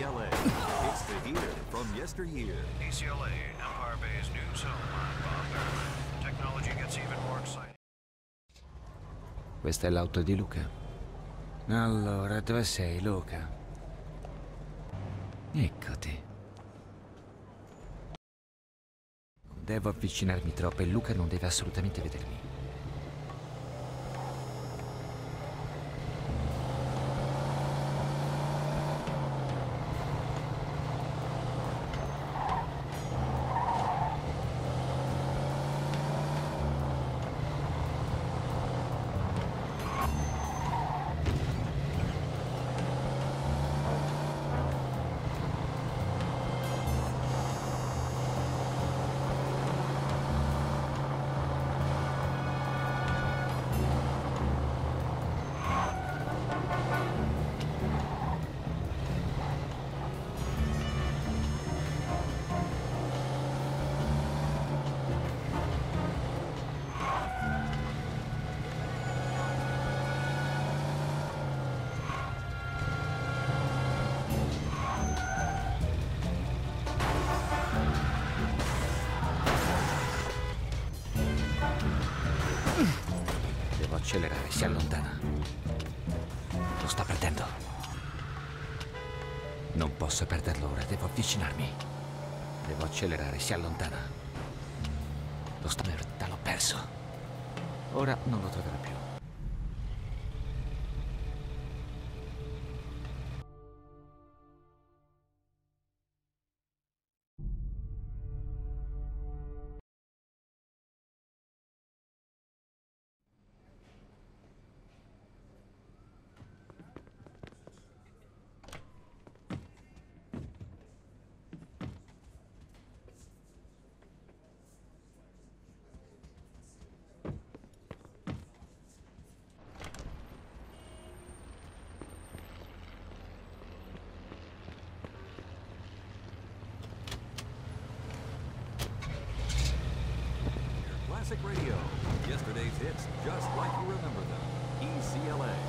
L A. It's the here from yesteryear. E C L A, Empire Bay's news home. I'm Bob Behrman. Technology gets even more exciting. Questa è l'auto di Luca. Allora, dove sei, Luca? Eccoti. Non devo avvicinarmi troppo e Luca non deve assolutamente vedermi. Accelerare, si allontana. Lo sta perdendo. Non posso perderlo ora, devo avvicinarmi. Devo accelerare, si allontana. Lo sto merda, l'ho perso. Ora non lo troverò più. Classic radio. Yesterday's hits just like you remember them. E C L A.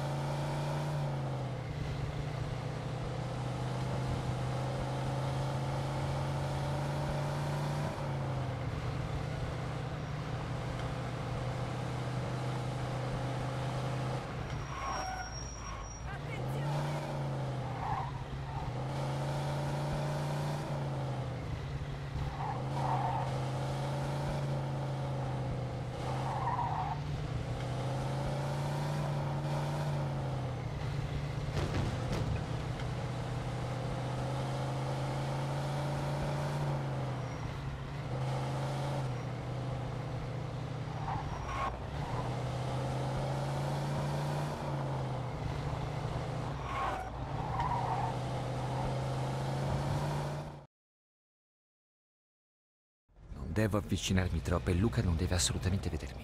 Non devo avvicinarmi troppo e Luca non deve assolutamente vedermi.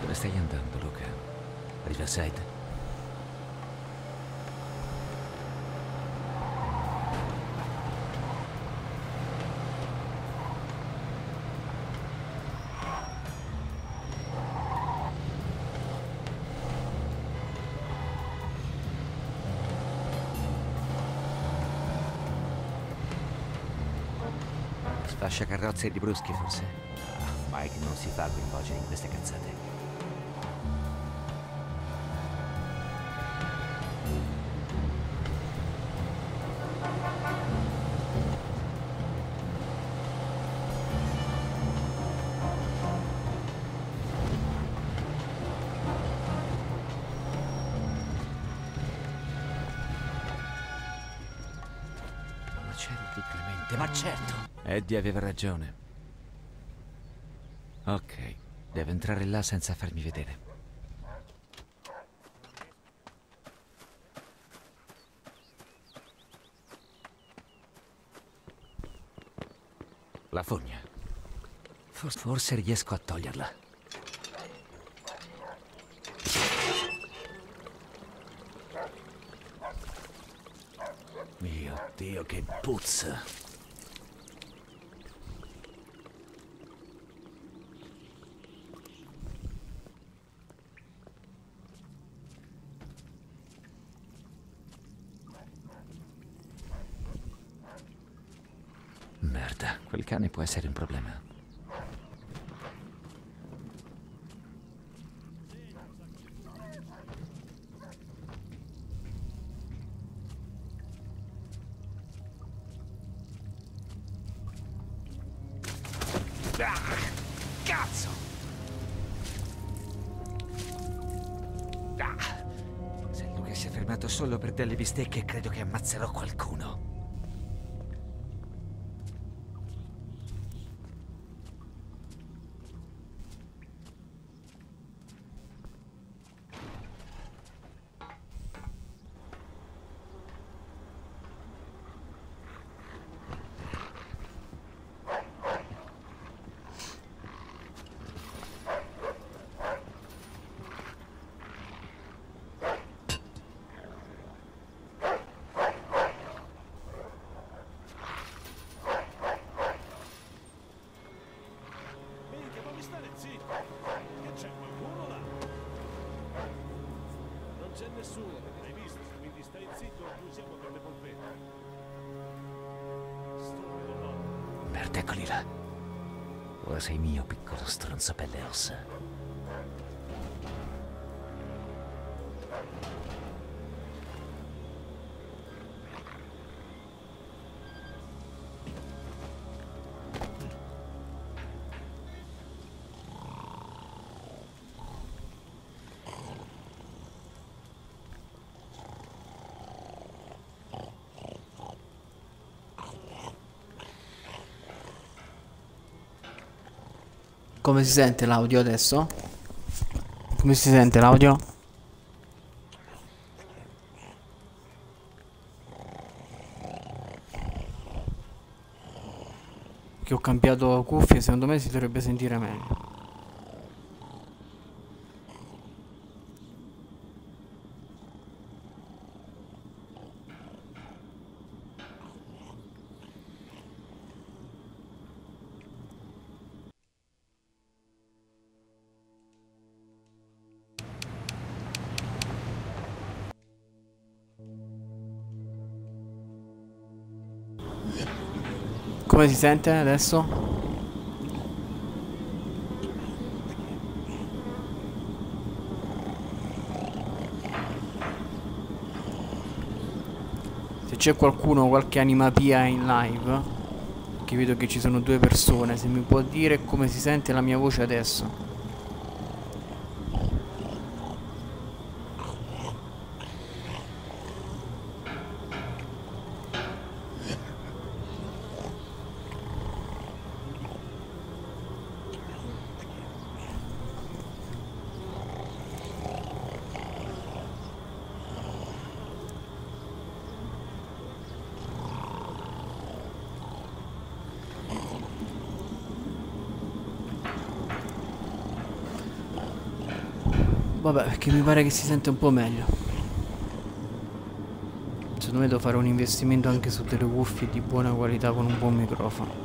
Dove stai andando, Luca? Riverside? Sfascia carrozze di bruschi, forse? Ah, Mike non si fa coinvolgere in queste cazzate. Ma certo, Clemente, ma certo! Eddie aveva ragione. Ok, devo entrare là senza farmi vedere. La fogna. Forse, forse riesco a toglierla. Mio Dio, che puzza! Merda, quel cane può essere un problema. Ah, cazzo! Ah, se Luca si è fermato solo per delle bistecche, credo che ammazzerò qualcuno. Merda, eccoli là. Ora sei mio, piccolo stronzo pelle e ossa. Come si sente l'audio adesso? Come si sente l'audio? Che ho cambiato cuffie, secondo me si dovrebbe sentire meglio. Come si sente adesso? Se c'è qualcuno, qualche animapia in live, che vedo che ci sono due persone, se mi può dire come si sente la mia voce adesso. Vabbè, perché mi pare che si sente un po' meglio. Secondo me devo fare un investimento anche su delle cuffie di buona qualità con un buon microfono.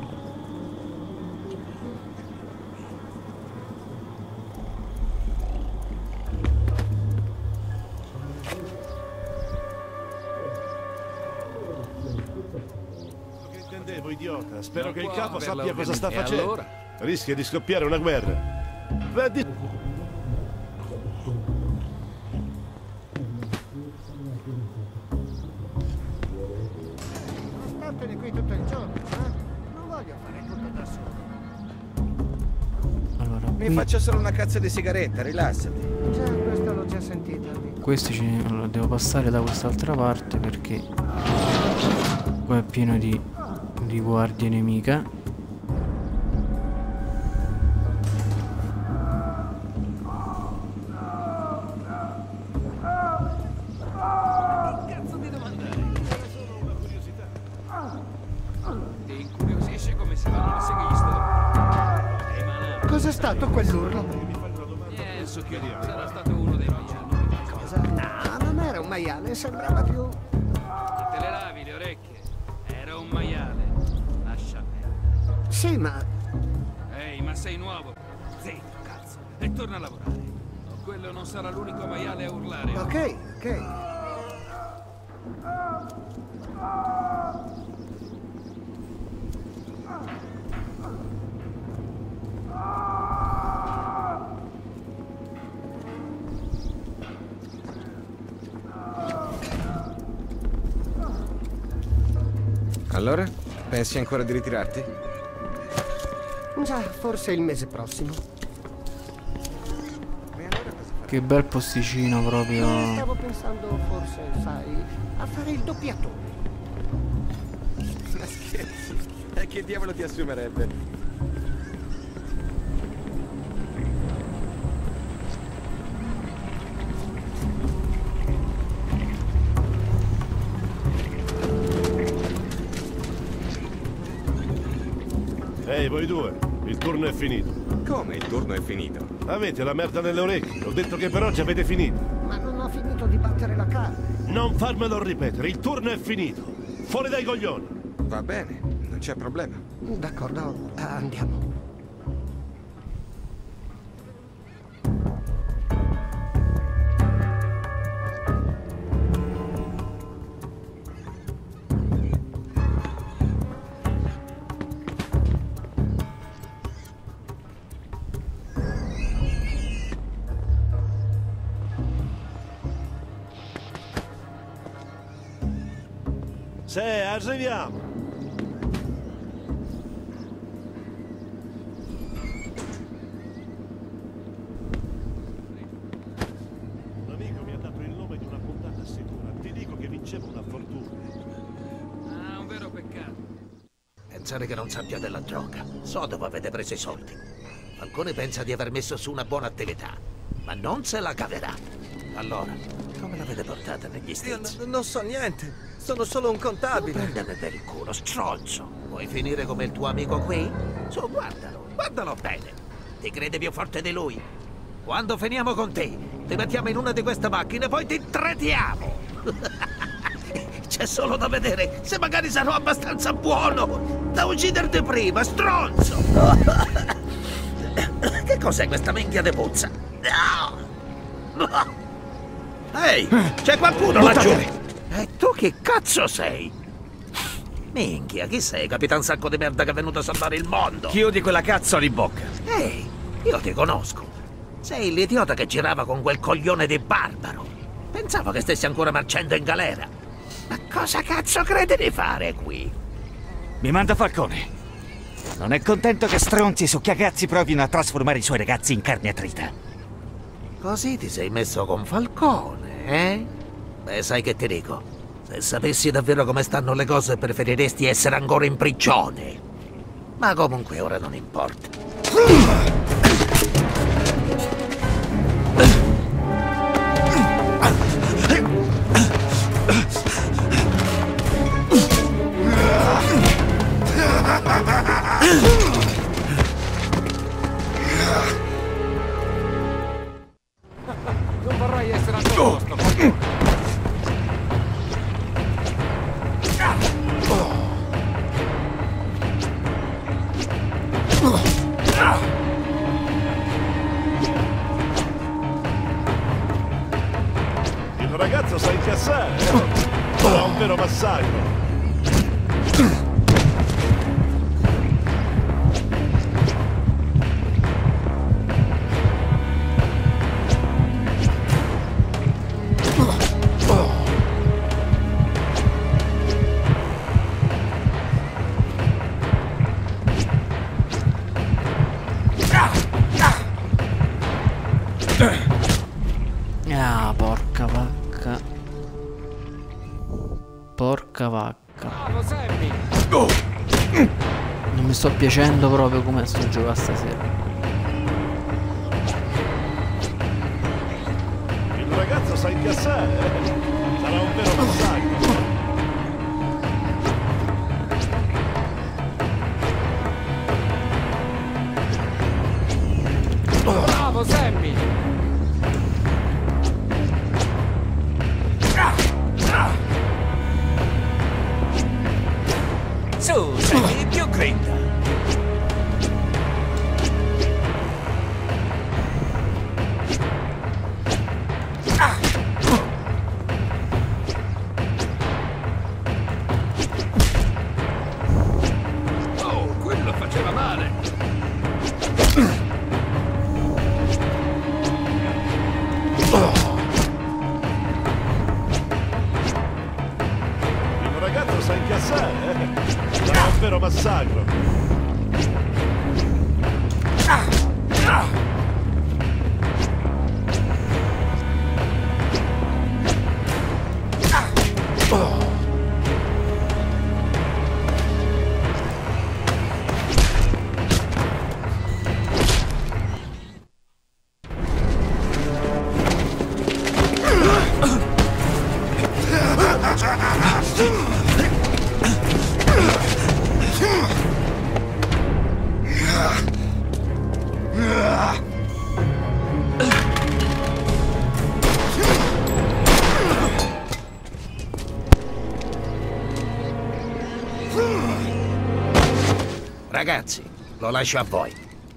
Che intendevo, idiota. Spero Non che il può capo averla, sappia cosa sta ovviamente. facendo. Allora? Rischia di scoppiare una guerra. Vedi... Startene qui tutto il giorno, eh? Non voglio fare tutto da solo. Allora, Mi qui faccio solo una cazzo di sigaretta, rilassati. Già, questo l'ho già sentito. questi ce ne... allora, devo passare da quest'altra parte perché qua è pieno di, di guardie nemiche. Ti incuriosisce come si vanno le seghe gli sto... Cos'è stato quell'urlo? Penso che sarà stato uno dei maiali. Cosa? No, non era un maiale, sembrava più... Non te le lavi le orecchie. Era un maiale. Lascia me. Sì, ma... Ehi, ma sei nuovo. Zitto, cazzo. E torna a lavorare. O quello non sarà l'unico maiale a urlare. Ok, ok. Allora? Pensi ancora di ritirarti? Già, forse il mese prossimo. Che bel posticino proprio. Eh, Stavo pensando forse, sai, a fare il doppiatore. Ma scherzi? E che diavolo ti assumerebbe? Ehi, voi due, il turno è finito. Come il turno è finito? Avete la merda nelle orecchie. Ho detto che per oggi avete finito. Ma non ho finito di battere la carne. Non farmelo ripetere, il turno è finito. Fuori dai coglioni. Va bene, non c'è problema. D'accordo, andiamo. Sì, arriviamo. Un amico mi ha dato il nome di una puntata sicura. Ti dico che vincevo una fortuna. Ah, un vero peccato. Pensare che non sappia della droga. So dove avete preso i soldi. Falcone pensa di aver messo su una buona attività, ma non se la caverà. Allora, come l'avete portata negli Io States? n- non so niente. Sono solo un contabile. Non prendere per il culo, stronzo. Vuoi finire come il tuo amico qui? Su, guardalo, guardalo bene. Ti credi più forte di lui? Quando finiamo con te, ti mettiamo in una di queste macchine e poi ti tretiamo. C'è solo da vedere se magari sarò abbastanza buono da ucciderti prima, stronzo. Che cos'è questa minchia di puzza? Ehi, c'è qualcuno laggiù? E tu che cazzo sei? Minchia, chi sei, capitan sacco di merda che è venuto a salvare il mondo? Chiudi quella cazzo di bocca. Ehi, io ti conosco. Sei l'idiota che girava con quel coglione di barbaro. Pensavo che stessi ancora marcendo in galera. Ma cosa cazzo credi di fare qui? Mi manda Falcone. Non è contento che stronzi succhiagazzi provino a trasformare i suoi ragazzi in carne a trita. Così ti sei messo con Falcone, eh? Beh, sai che ti dico? Se sapessi davvero come stanno le cose, preferiresti essere ancora in prigione. Ma comunque ora non importa. Il ragazzo sa incassare, eh? Sarà un vero massacro. Ah, porca vacca. Porca vacca. Non mi sto piacendo proprio come sto giocando stasera. Il ragazzo sa incassare, eh? Sarà un vero massacro. Bravo, Sammy! Su, Sammy, più grinta! Oh, quello faceva male! Il ragazzo sa incassare, eh? Sarà un vero massacro. Ragazzi, lo lascio a voi.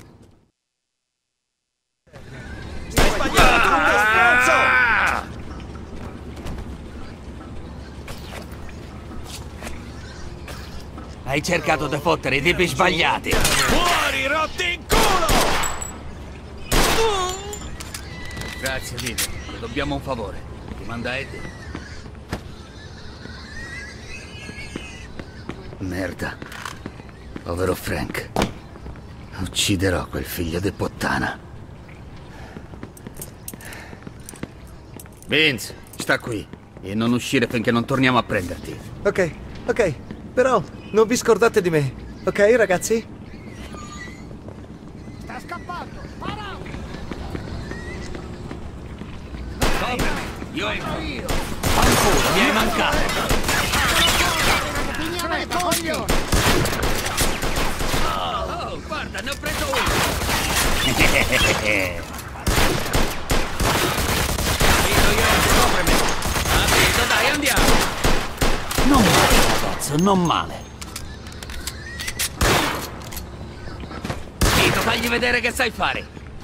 Stai sbagliando, tu, stronzo! Hai cercato di fottere i tipi sbagliati. Fuori, rotti in culo! Grazie, Vito. Le dobbiamo un favore. Ti manda Eddie. Merda. Povero Frank. Ucciderò quel figlio di puttana. Vince, sta qui. E non uscire finché non torniamo a prenderti. Ok, ok. Però non vi scordate di me. Ok, ragazzi? Sta scappando! Para! Coprimi! Io entro io! Fanculo, mi hai mancato! Pigliame le coglioni! Oh, guarda, ne ho preso uno! Vito, io entro, coprimi! Ah, Vito, dai, andiamo! Non male, ragazzo, non male. Vito, fagli vedere che sai fare!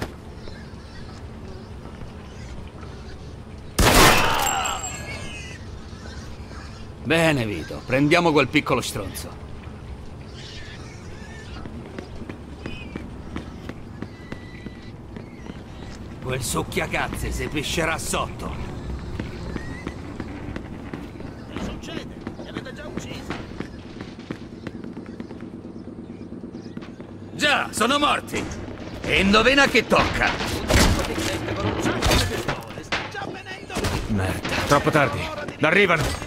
Bene, Vito, prendiamo quel piccolo stronzo. Quel succhiacazze si piscerà sotto! Che succede? Li avete già uccisi? Già, sono morti! E indovina chi tocca! Merda, troppo tardi. Arrivano!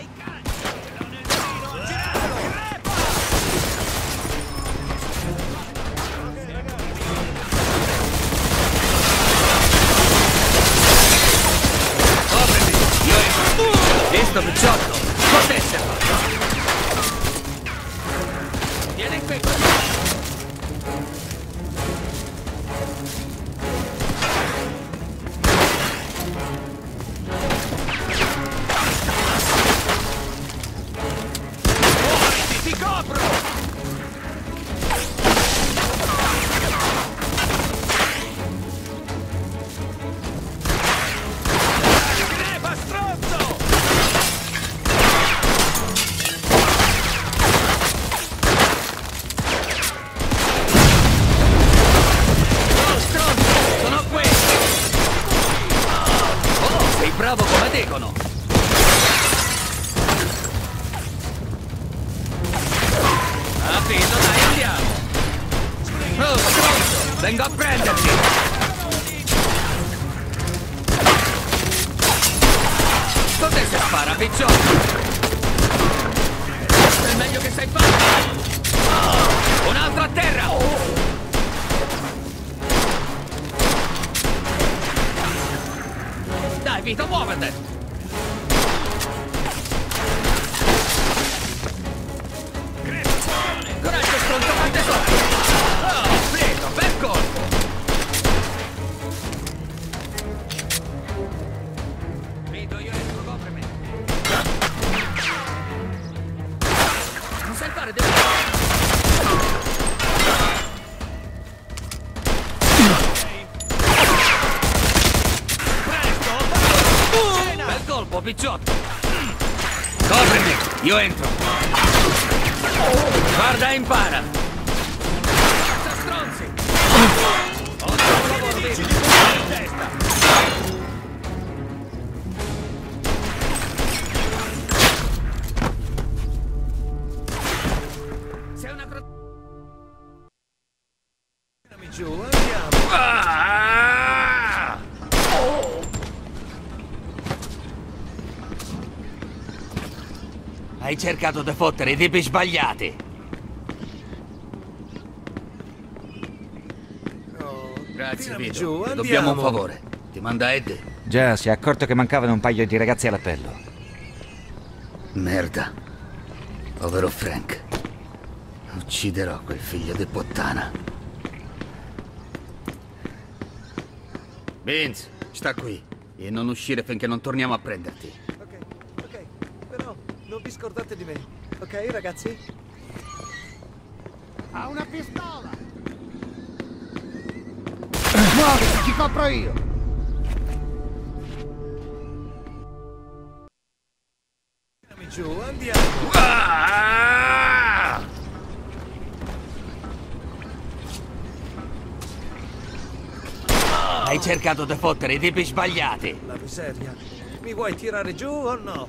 Visto, picciotto! Proteggerlo! Vieni qui! Muoviti, ti copro! Crepa, stronzo! dicono? Ah, Vito, dai, andiamo! Oh, stronzo! Vengo a prenderti! Cos'è se spara, picciotto? È meglio che sai fare! Oh, un altro a terra! Dai, Vito, muovete! Coraggio, stronzo, quante sotto! Oh, Vito, bel colpo! Vito, io entro, coprimi! Non sai fare, devi... Bel colpo, picciotto! Coprimi, io entro! Guarda e impara! Cazzo stronzi! Ottimo lavoro, Vito! In testa! Sei una cro... Tirami giù, andiamo! Ah! Hai cercato di fottere i tipi sbagliati. Grazie, Vito. Giù, ti dobbiamo un favore. Ti manda Eddie. Già, si è accorto che mancavano un paio di ragazzi all'appello. Merda. Povero Frank. Ucciderò quel figlio di puttana. Vince, sta qui. E non uscire finché non torniamo a prenderti. Ok, ok, però non vi scordate di me. Ok, ragazzi? Ha una pistola! Muoviti, ti copro io! Tirami giù, andiamo! Ah! Hai cercato di fottere i tipi sbagliati. La miseria. Mi vuoi tirare giù o no?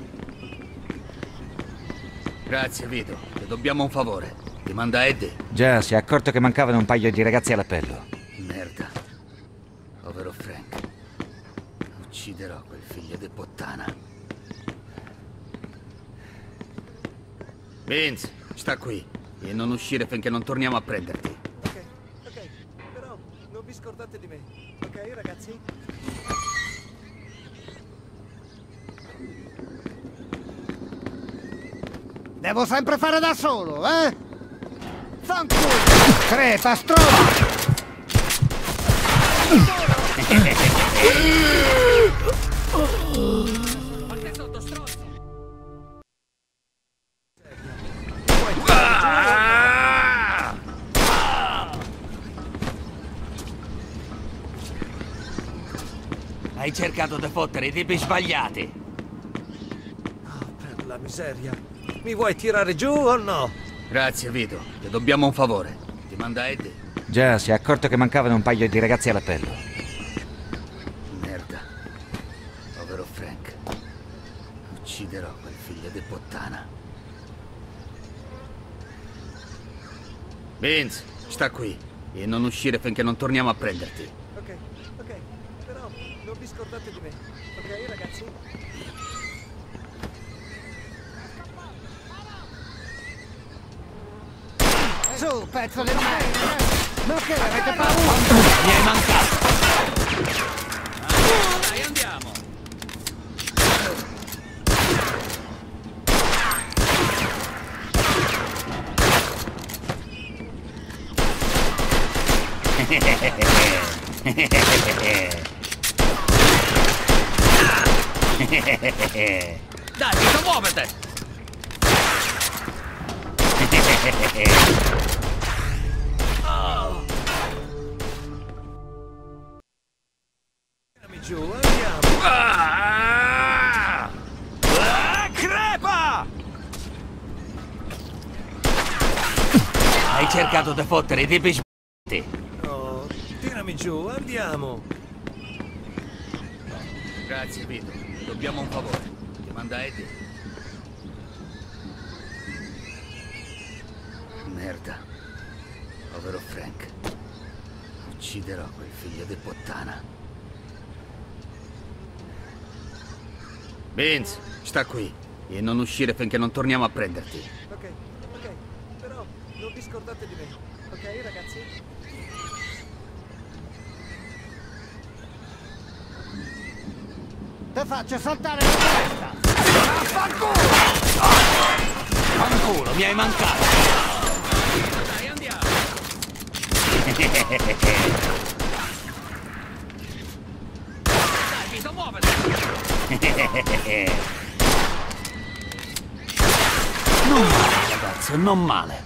Grazie, Vito. Ti dobbiamo un favore. Ti manda Eddie. Già, si è accorto che mancavano un paio di ragazzi all'appello. Merda. Povero Frank. Ucciderò quel figlio di puttana. Vince, sta qui. E non uscire finché non torniamo a prenderti. Ok, ok, però non vi scordate di me. Ok, ragazzi? Devo sempre fare da solo, eh? Fanculo! Crepa, stronzo! Fate sotto, stronzo! Hai cercato di fottere i tipi sbagliati. Oh, per la miseria. Mi vuoi tirare giù o no? Grazie, Vito. Ti dobbiamo un favore. Ti manda Eddie. Già, si è accorto che mancavano un paio di ragazzi all'appello. Merda. Povero Frank. Ucciderò quel figlio di puttana. Vince, sta qui. E non uscire finché non torniamo a prenderti. Ok, ok, però non vi scordate di me. Ok, ragazzi? Su, pezzo di merda! Ma che avete paura? Mi hai mancato! Ah, dai, andiamo! Dai, Vito, muovete! Oh. Tirami giù, andiamo! Ah! Ah, crepa! Hai cercato di fottere i tipi sbagliati. Oh, tirami giù, andiamo! Grazie, Vito. dobbiamo un favore. Ti manda Eddie. Merda. Povero Frank. Ucciderò quel figlio di puttana. Vince, sta qui. E non uscire finché non torniamo a prenderti. Ok, ok, però non vi scordate di me, ok ragazzi? Te faccio saltare la testa! Fanculo! Fanculo, mi hai mancato! Dai, andiamo! Dai, Vito, muoviti! Non male, ragazzo, non male.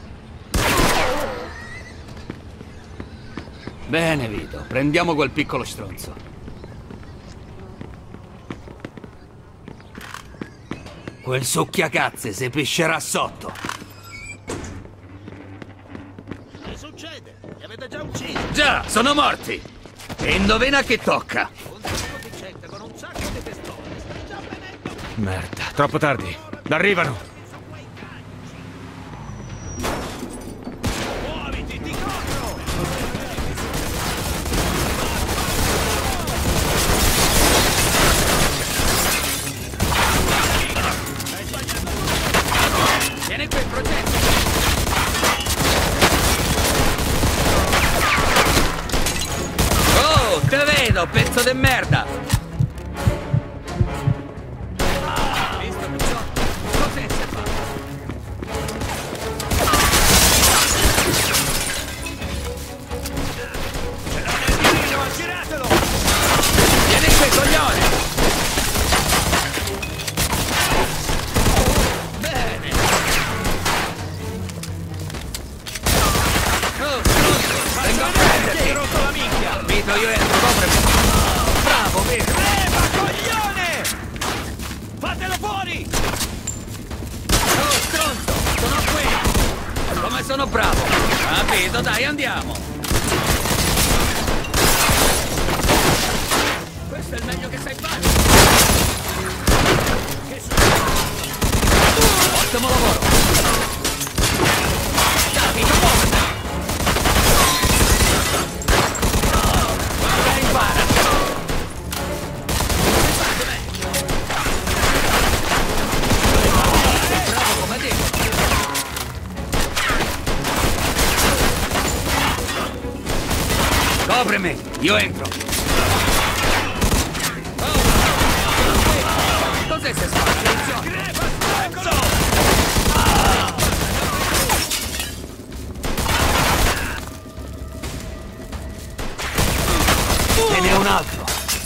Bene, Vito, prendiamo quel piccolo stronzo. Quel succhiacazze si piscerà sotto. Che succede? Li avete già uccisi? Già, sono morti! E indovina chi tocca? Un tipo vincente con un sacco di pistole. Stai già venendo? Merda, troppo tardi. Arrivano. Muoviti, ti corro! Vieni qui, progetto! Oh, te vedo, pezzo di merda! Ah, visto pizzotto? Cos'è se fa? Ce l'ho nel mirino, aggiratelo! Vieni qui, coglione! Bene! Oh, pronto! Vengo a prenderti! Hai rotto la minchia! Vito, io entro, coprimi! Bravo, Vito! Eh, ma coglione! Fatelo fuori! Oh, stronzo! Sono qui! Come sono bravo! Ah, Vito, dai, andiamo! Questo è il meglio che sai fare! Che succede? Ottimo lavoro! Dai, Vito, muoviti! Dai, impara! Bravo come dico! Coprimi! Io entro! Oh, cos'è se spazio? Crepa, eccolo! Ce n'è un altro!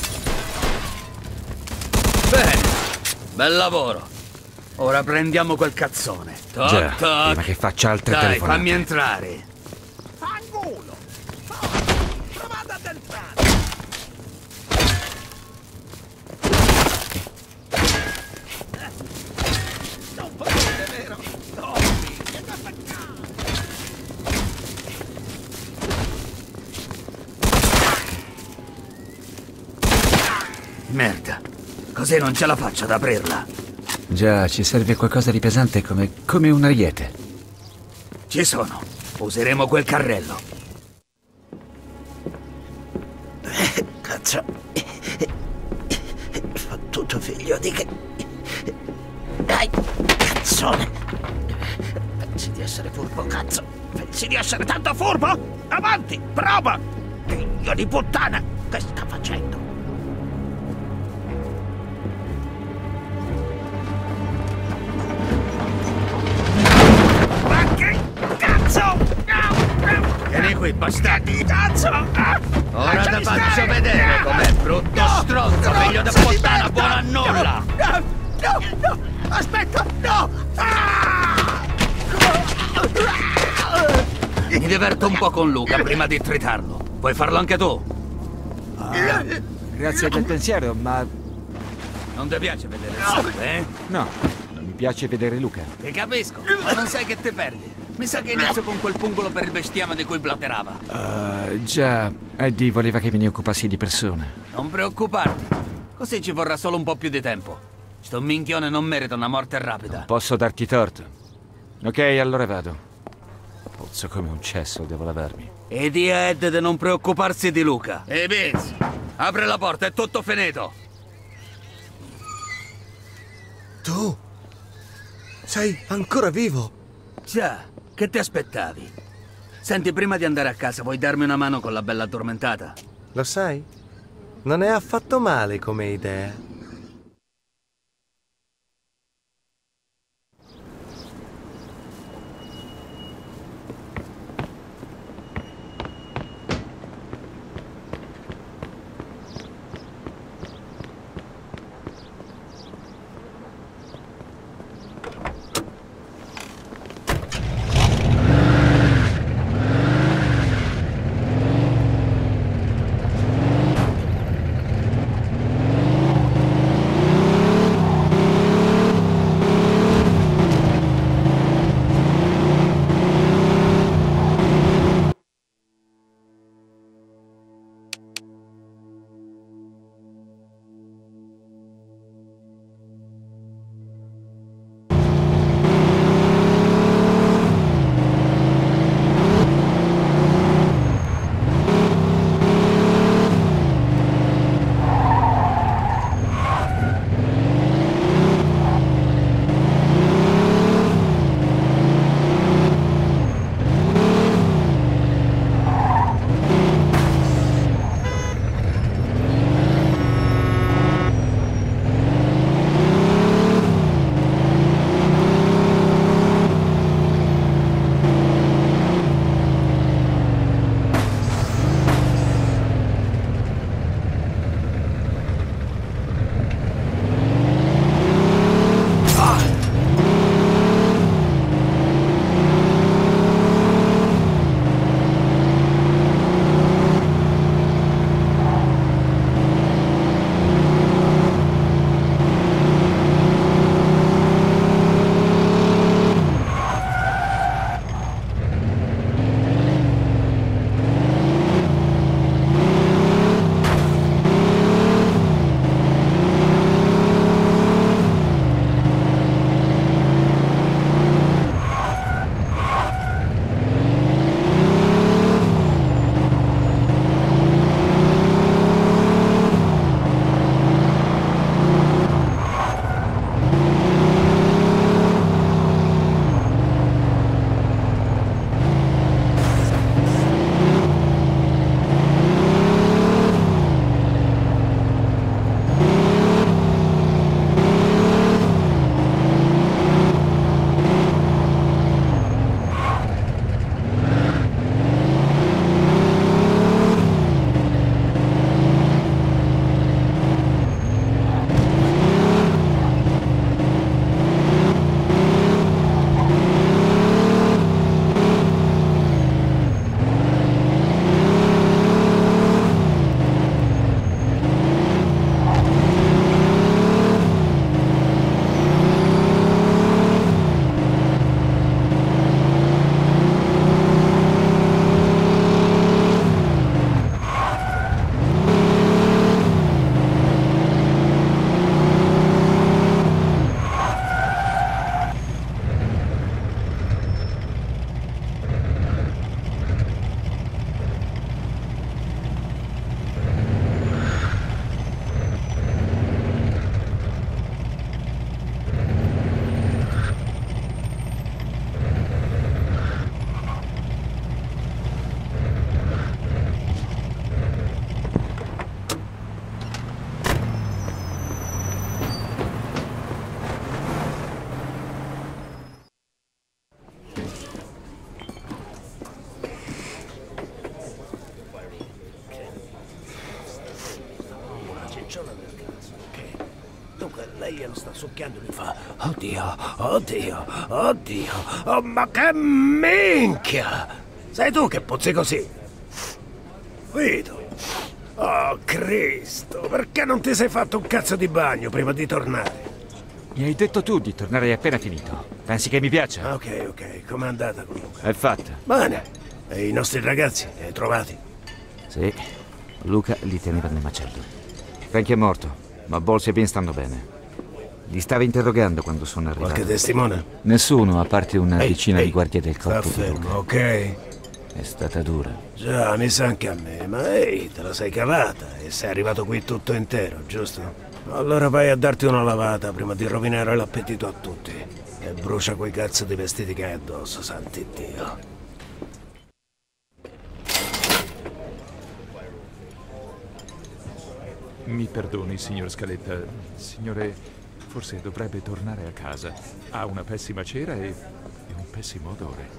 Bene! Bel lavoro! Ora prendiamo quel cazzone. Toc, Già, toc. prima che faccia altre Dai, telefonate. fammi entrare. Fanculo! Provate ad entrare! Non potete, vero? No, vieni a attaccare! Merda. Così non ce la faccio ad aprirla. Già, ci serve qualcosa di pesante come, come un ariete. Ci sono. Useremo quel carrello. Cazzo. Fottuto figlio di che... Dai, cazzone. Pensi di essere furbo, cazzo? Pensi di essere tanto furbo? Avanti, prova! Figlio di puttana, che sta facendo? Ma che cazzo? Vieni qui, bastardi. Cazzo! Ora ti faccio vedere com'è, brutto stronzo, figlio di puttana, buono a nulla! No, no, no, aspetta, no! Ah! Mi diverto un po' con Luca prima di tritarlo. Puoi farlo anche tu? Ah, grazie del pensiero, ma... Non ti piace vedere il sangue, eh? No, non mi piace vedere Luca. Ti capisco, ma non sai che te perdi. Mi sa che inizio con quel pungolo per il bestiame di cui blaterava. Uh, già, Eddie voleva che me ne occupassi di persona. Non preoccuparti. Così ci vorrà solo un po' più di tempo. Sto minchione non merita una morte rapida. Non posso darti torto. Ok, allora vado. Pozzo come un cesso, devo lavarmi. E di a Ed di non preoccuparsi di Luca. E Vince, apri la porta, è tutto finito. Tu? Sei ancora vivo? Già, che ti aspettavi? Senti, prima di andare a casa, vuoi darmi una mano con la bella addormentata? Lo sai? Non è affatto male come idea. lei glielo sta succhiando e mi fa: oddio, oddio, oddio, oh ma che minchia! Sei tu che puzzi così? Vito, oh Cristo, perché non ti sei fatto un cazzo di bagno prima di tornare? Mi hai detto tu di tornare appena finito. Pensi che mi piaccia? Ok, ok, com'è andata con Luca? È fatta. Bene, e i nostri ragazzi, li hai trovati? Sì, Luca li teneva nel macello. Frankie è morto. ma Balls e Bean stanno bene. Li stava interrogando quando sono arrivato. Qualche testimone? Nessuno, a parte una Ehi, decina ehi, di guardie del corpo. sta di fermo, Luca. ok? È stata dura. Già, mi sa anche a me, ma ehi, te la sei cavata e sei arrivato qui tutto intero, giusto? Allora vai a darti una lavata prima di rovinare l'appetito a tutti. E brucia quei cazzo di vestiti che hai addosso, santi Dio. Mi perdoni, signor Scaletta. Signore, forse dovrebbe tornare a casa. Ha una pessima cera e, e un pessimo odore.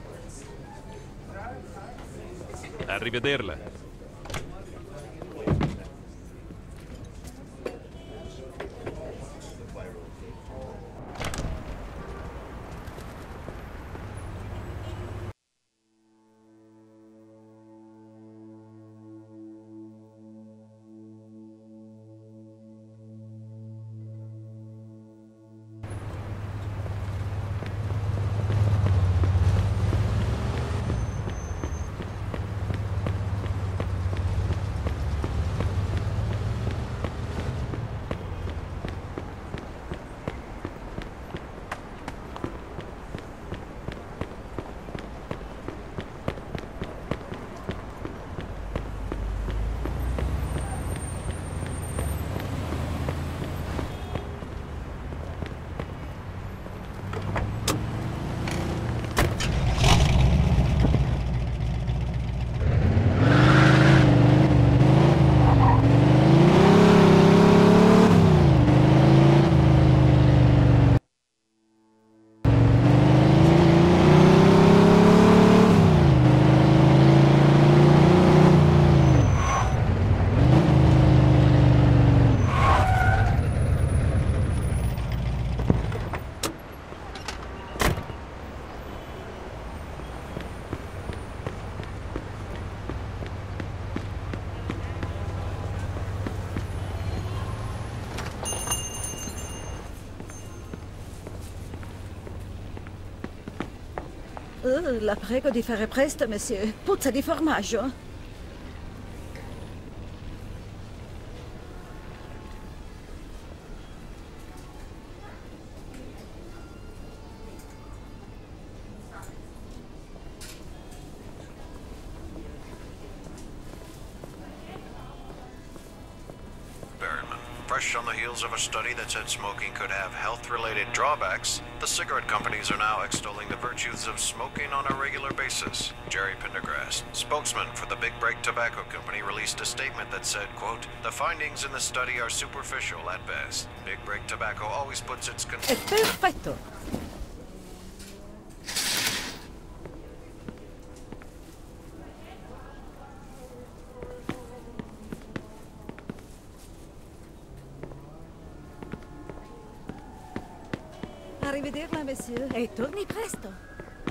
Arrivederla. Oh, la prego di fare presto, monsieur. Puzza di formaggio. Fresh on the heels of a study that said smoking could have health-related drawbacks, the cigarette companies are now extolling the virtues of smoking on a regular basis. Jerry Pendergrass, spokesman for the Big Break Tobacco Company, released a statement that said, quote, "The findings in the study are superficial at best. Big Break Tobacco always puts its..." È perfetto. Arrivederla, monsieur. E torni presto.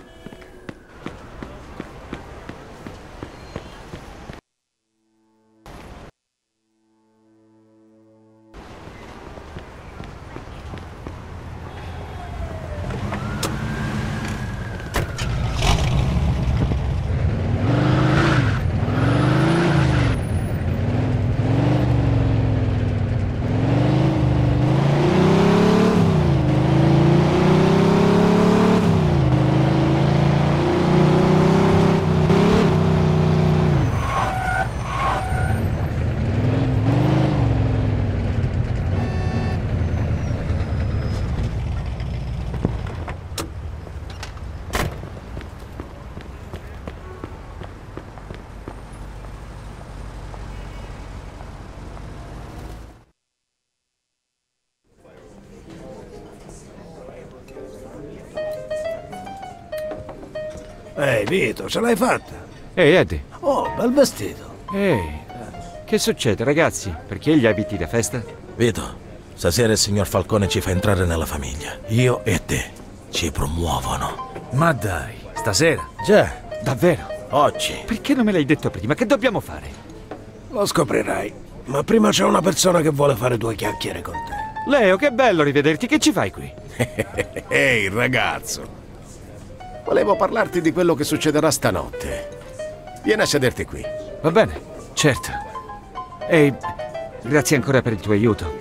Ehi, Vito, ce l'hai fatta? Ehi, Eddie. Oh, bel vestito. Ehi, che succede, ragazzi? Perché gli abiti da festa? Vito, stasera il signor Falcone ci fa entrare nella famiglia. Io e te ci promuovono. Ma dai, stasera? Già. Davvero? Oggi. Perché non me l'hai detto prima? Che dobbiamo fare? Lo scoprirai. Ma prima c'è una persona che vuole fare due chiacchiere con te. Leo, che bello rivederti. Che ci fai qui? Ehi, ragazzo. Volevo parlarti di quello che succederà stanotte. Vieni a sederti qui. Va bene, certo. Ehi, grazie ancora per il tuo aiuto. E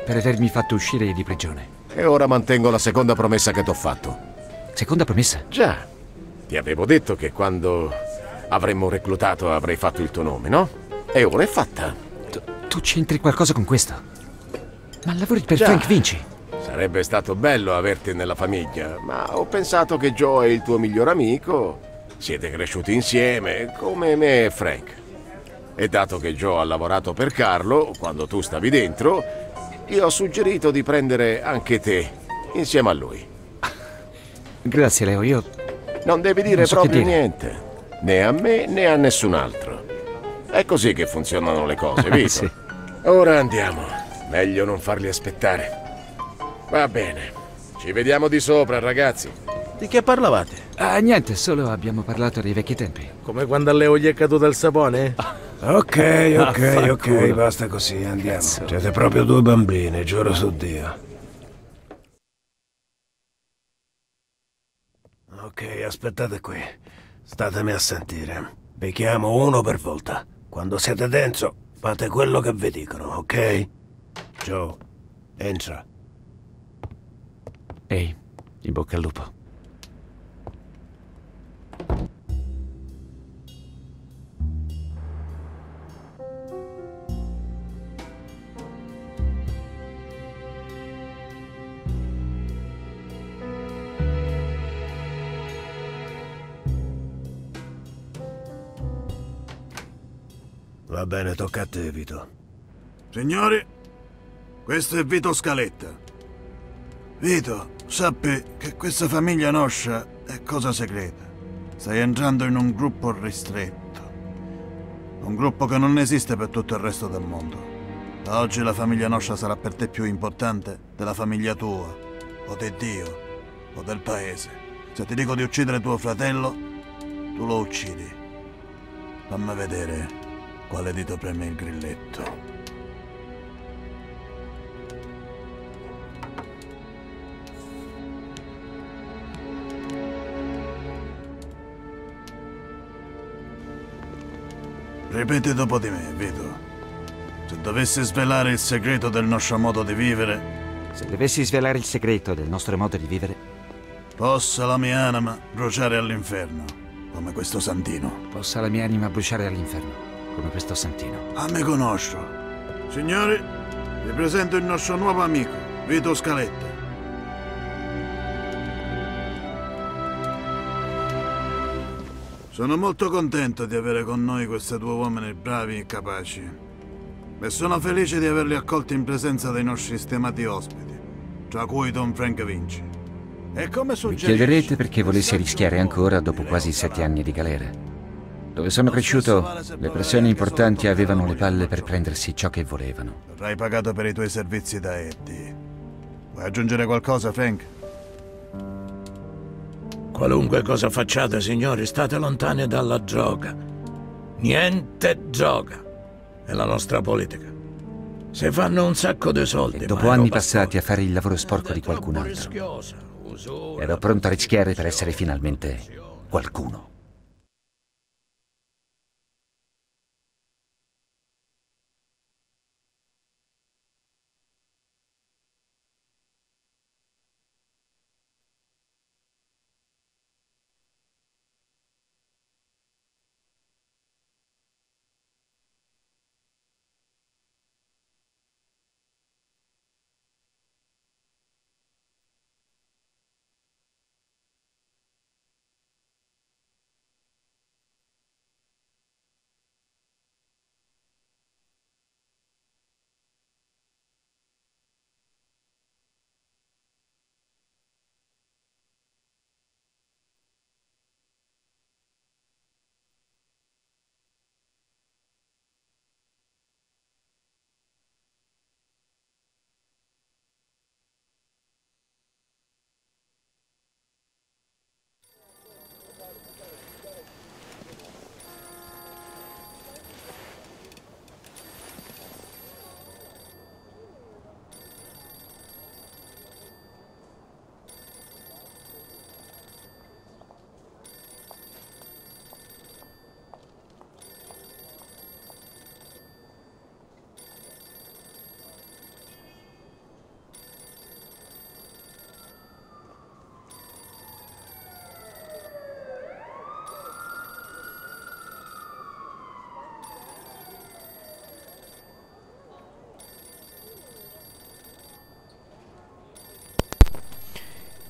per avermi fatto uscire di prigione. E ora mantengo la seconda promessa che t'ho fatto. Seconda promessa? Già. Ti avevo detto che quando avremmo reclutato avrei fatto il tuo nome, no? E ora è fatta. Tu, tu c'entri qualcosa con questo? Ma lavori per Già. Frank Vinci? Sarebbe stato bello averti nella famiglia, ma ho pensato che Joe è il tuo miglior amico. Siete cresciuti insieme, come me e Frank. E dato che Joe ha lavorato per Carlo, quando tu stavi dentro, io ho suggerito di prendere anche te, insieme a lui. Grazie, Leo, io... Non devi dire non so proprio che dire. niente, né a me né a nessun altro. È così che funzionano le cose, Vito? Sì. Ora andiamo, meglio non farli aspettare. Va bene, ci vediamo di sopra, ragazzi. Di che parlavate? Ah, niente, solo abbiamo parlato dei vecchi tempi. Come quando a Leo gli è caduto il sapone? Ok, ok, Ah, ok, fanculo. basta così, andiamo. Cazzo. Siete proprio due bambini, giuro su Dio. Ok, aspettate qui. Statemi a sentire. Vi chiamo uno per volta. Quando siete dentro, fate quello che vi dicono, ok? Joe, entra. Ehi, in bocca al lupo. Va bene, tocca a te, Vito. Signori, questo è Vito Scaletta. Vito, sappi che questa famiglia Noscia è cosa segreta. Stai entrando in un gruppo ristretto. Un gruppo che non esiste per tutto il resto del mondo. Da oggi la famiglia Noscia sarà per te più importante della famiglia tua, o di Dio, o del paese. Se ti dico di uccidere tuo fratello, tu lo uccidi. Fammi vedere quale dito preme il grilletto. Ripeti dopo di me, Vito. Se dovessi svelare il segreto del nostro modo di vivere, Se dovessi svelare il segreto del nostro modo di vivere, possa la mia anima bruciare all'inferno, come questo santino. possa la mia anima bruciare all'inferno, come questo santino. A me conosco. Signori, vi presento il nostro nuovo amico, Vito Scaletta. Sono molto contento di avere con noi questi due uomini bravi e capaci. E sono felice di averli accolti in presenza dei nostri stimati ospiti, tra cui Don Frank Vinci. E come Mi suggerisci? chiederete perché volessi rischiare ancora dopo quasi sette anni di galera. Dove sono cresciuto, le persone importanti avevano le palle per prendersi ciò che volevano. Avrai pagato per i tuoi servizi da Eddie. Vuoi aggiungere qualcosa, Frank? Qualunque cosa facciate, signori, state lontani dalla droga. Niente droga. È la nostra politica. Se fanno un sacco di soldi, Dopo ma è anni roba passati a fare il lavoro sporco di qualcun altro, rischiosa, usura, ero pronto a rischiare per essere finalmente qualcuno.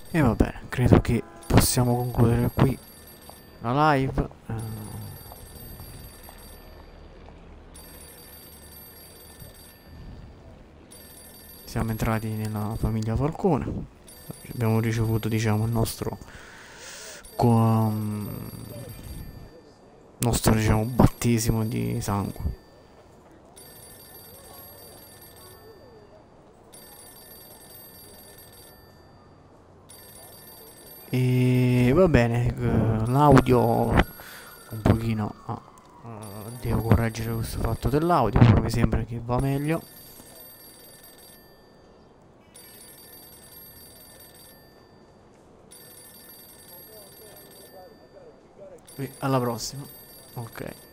E va bene, credo che possiamo concludere qui la live. Uh, siamo entrati nella famiglia Falcone, abbiamo ricevuto, diciamo, il nostro um, nostro, diciamo, battesimo di sangue. E va bene, uh, l'audio un pochino uh, uh, devo correggere questo fatto dell'audio, però mi sembra che va meglio. E alla prossima. Ok.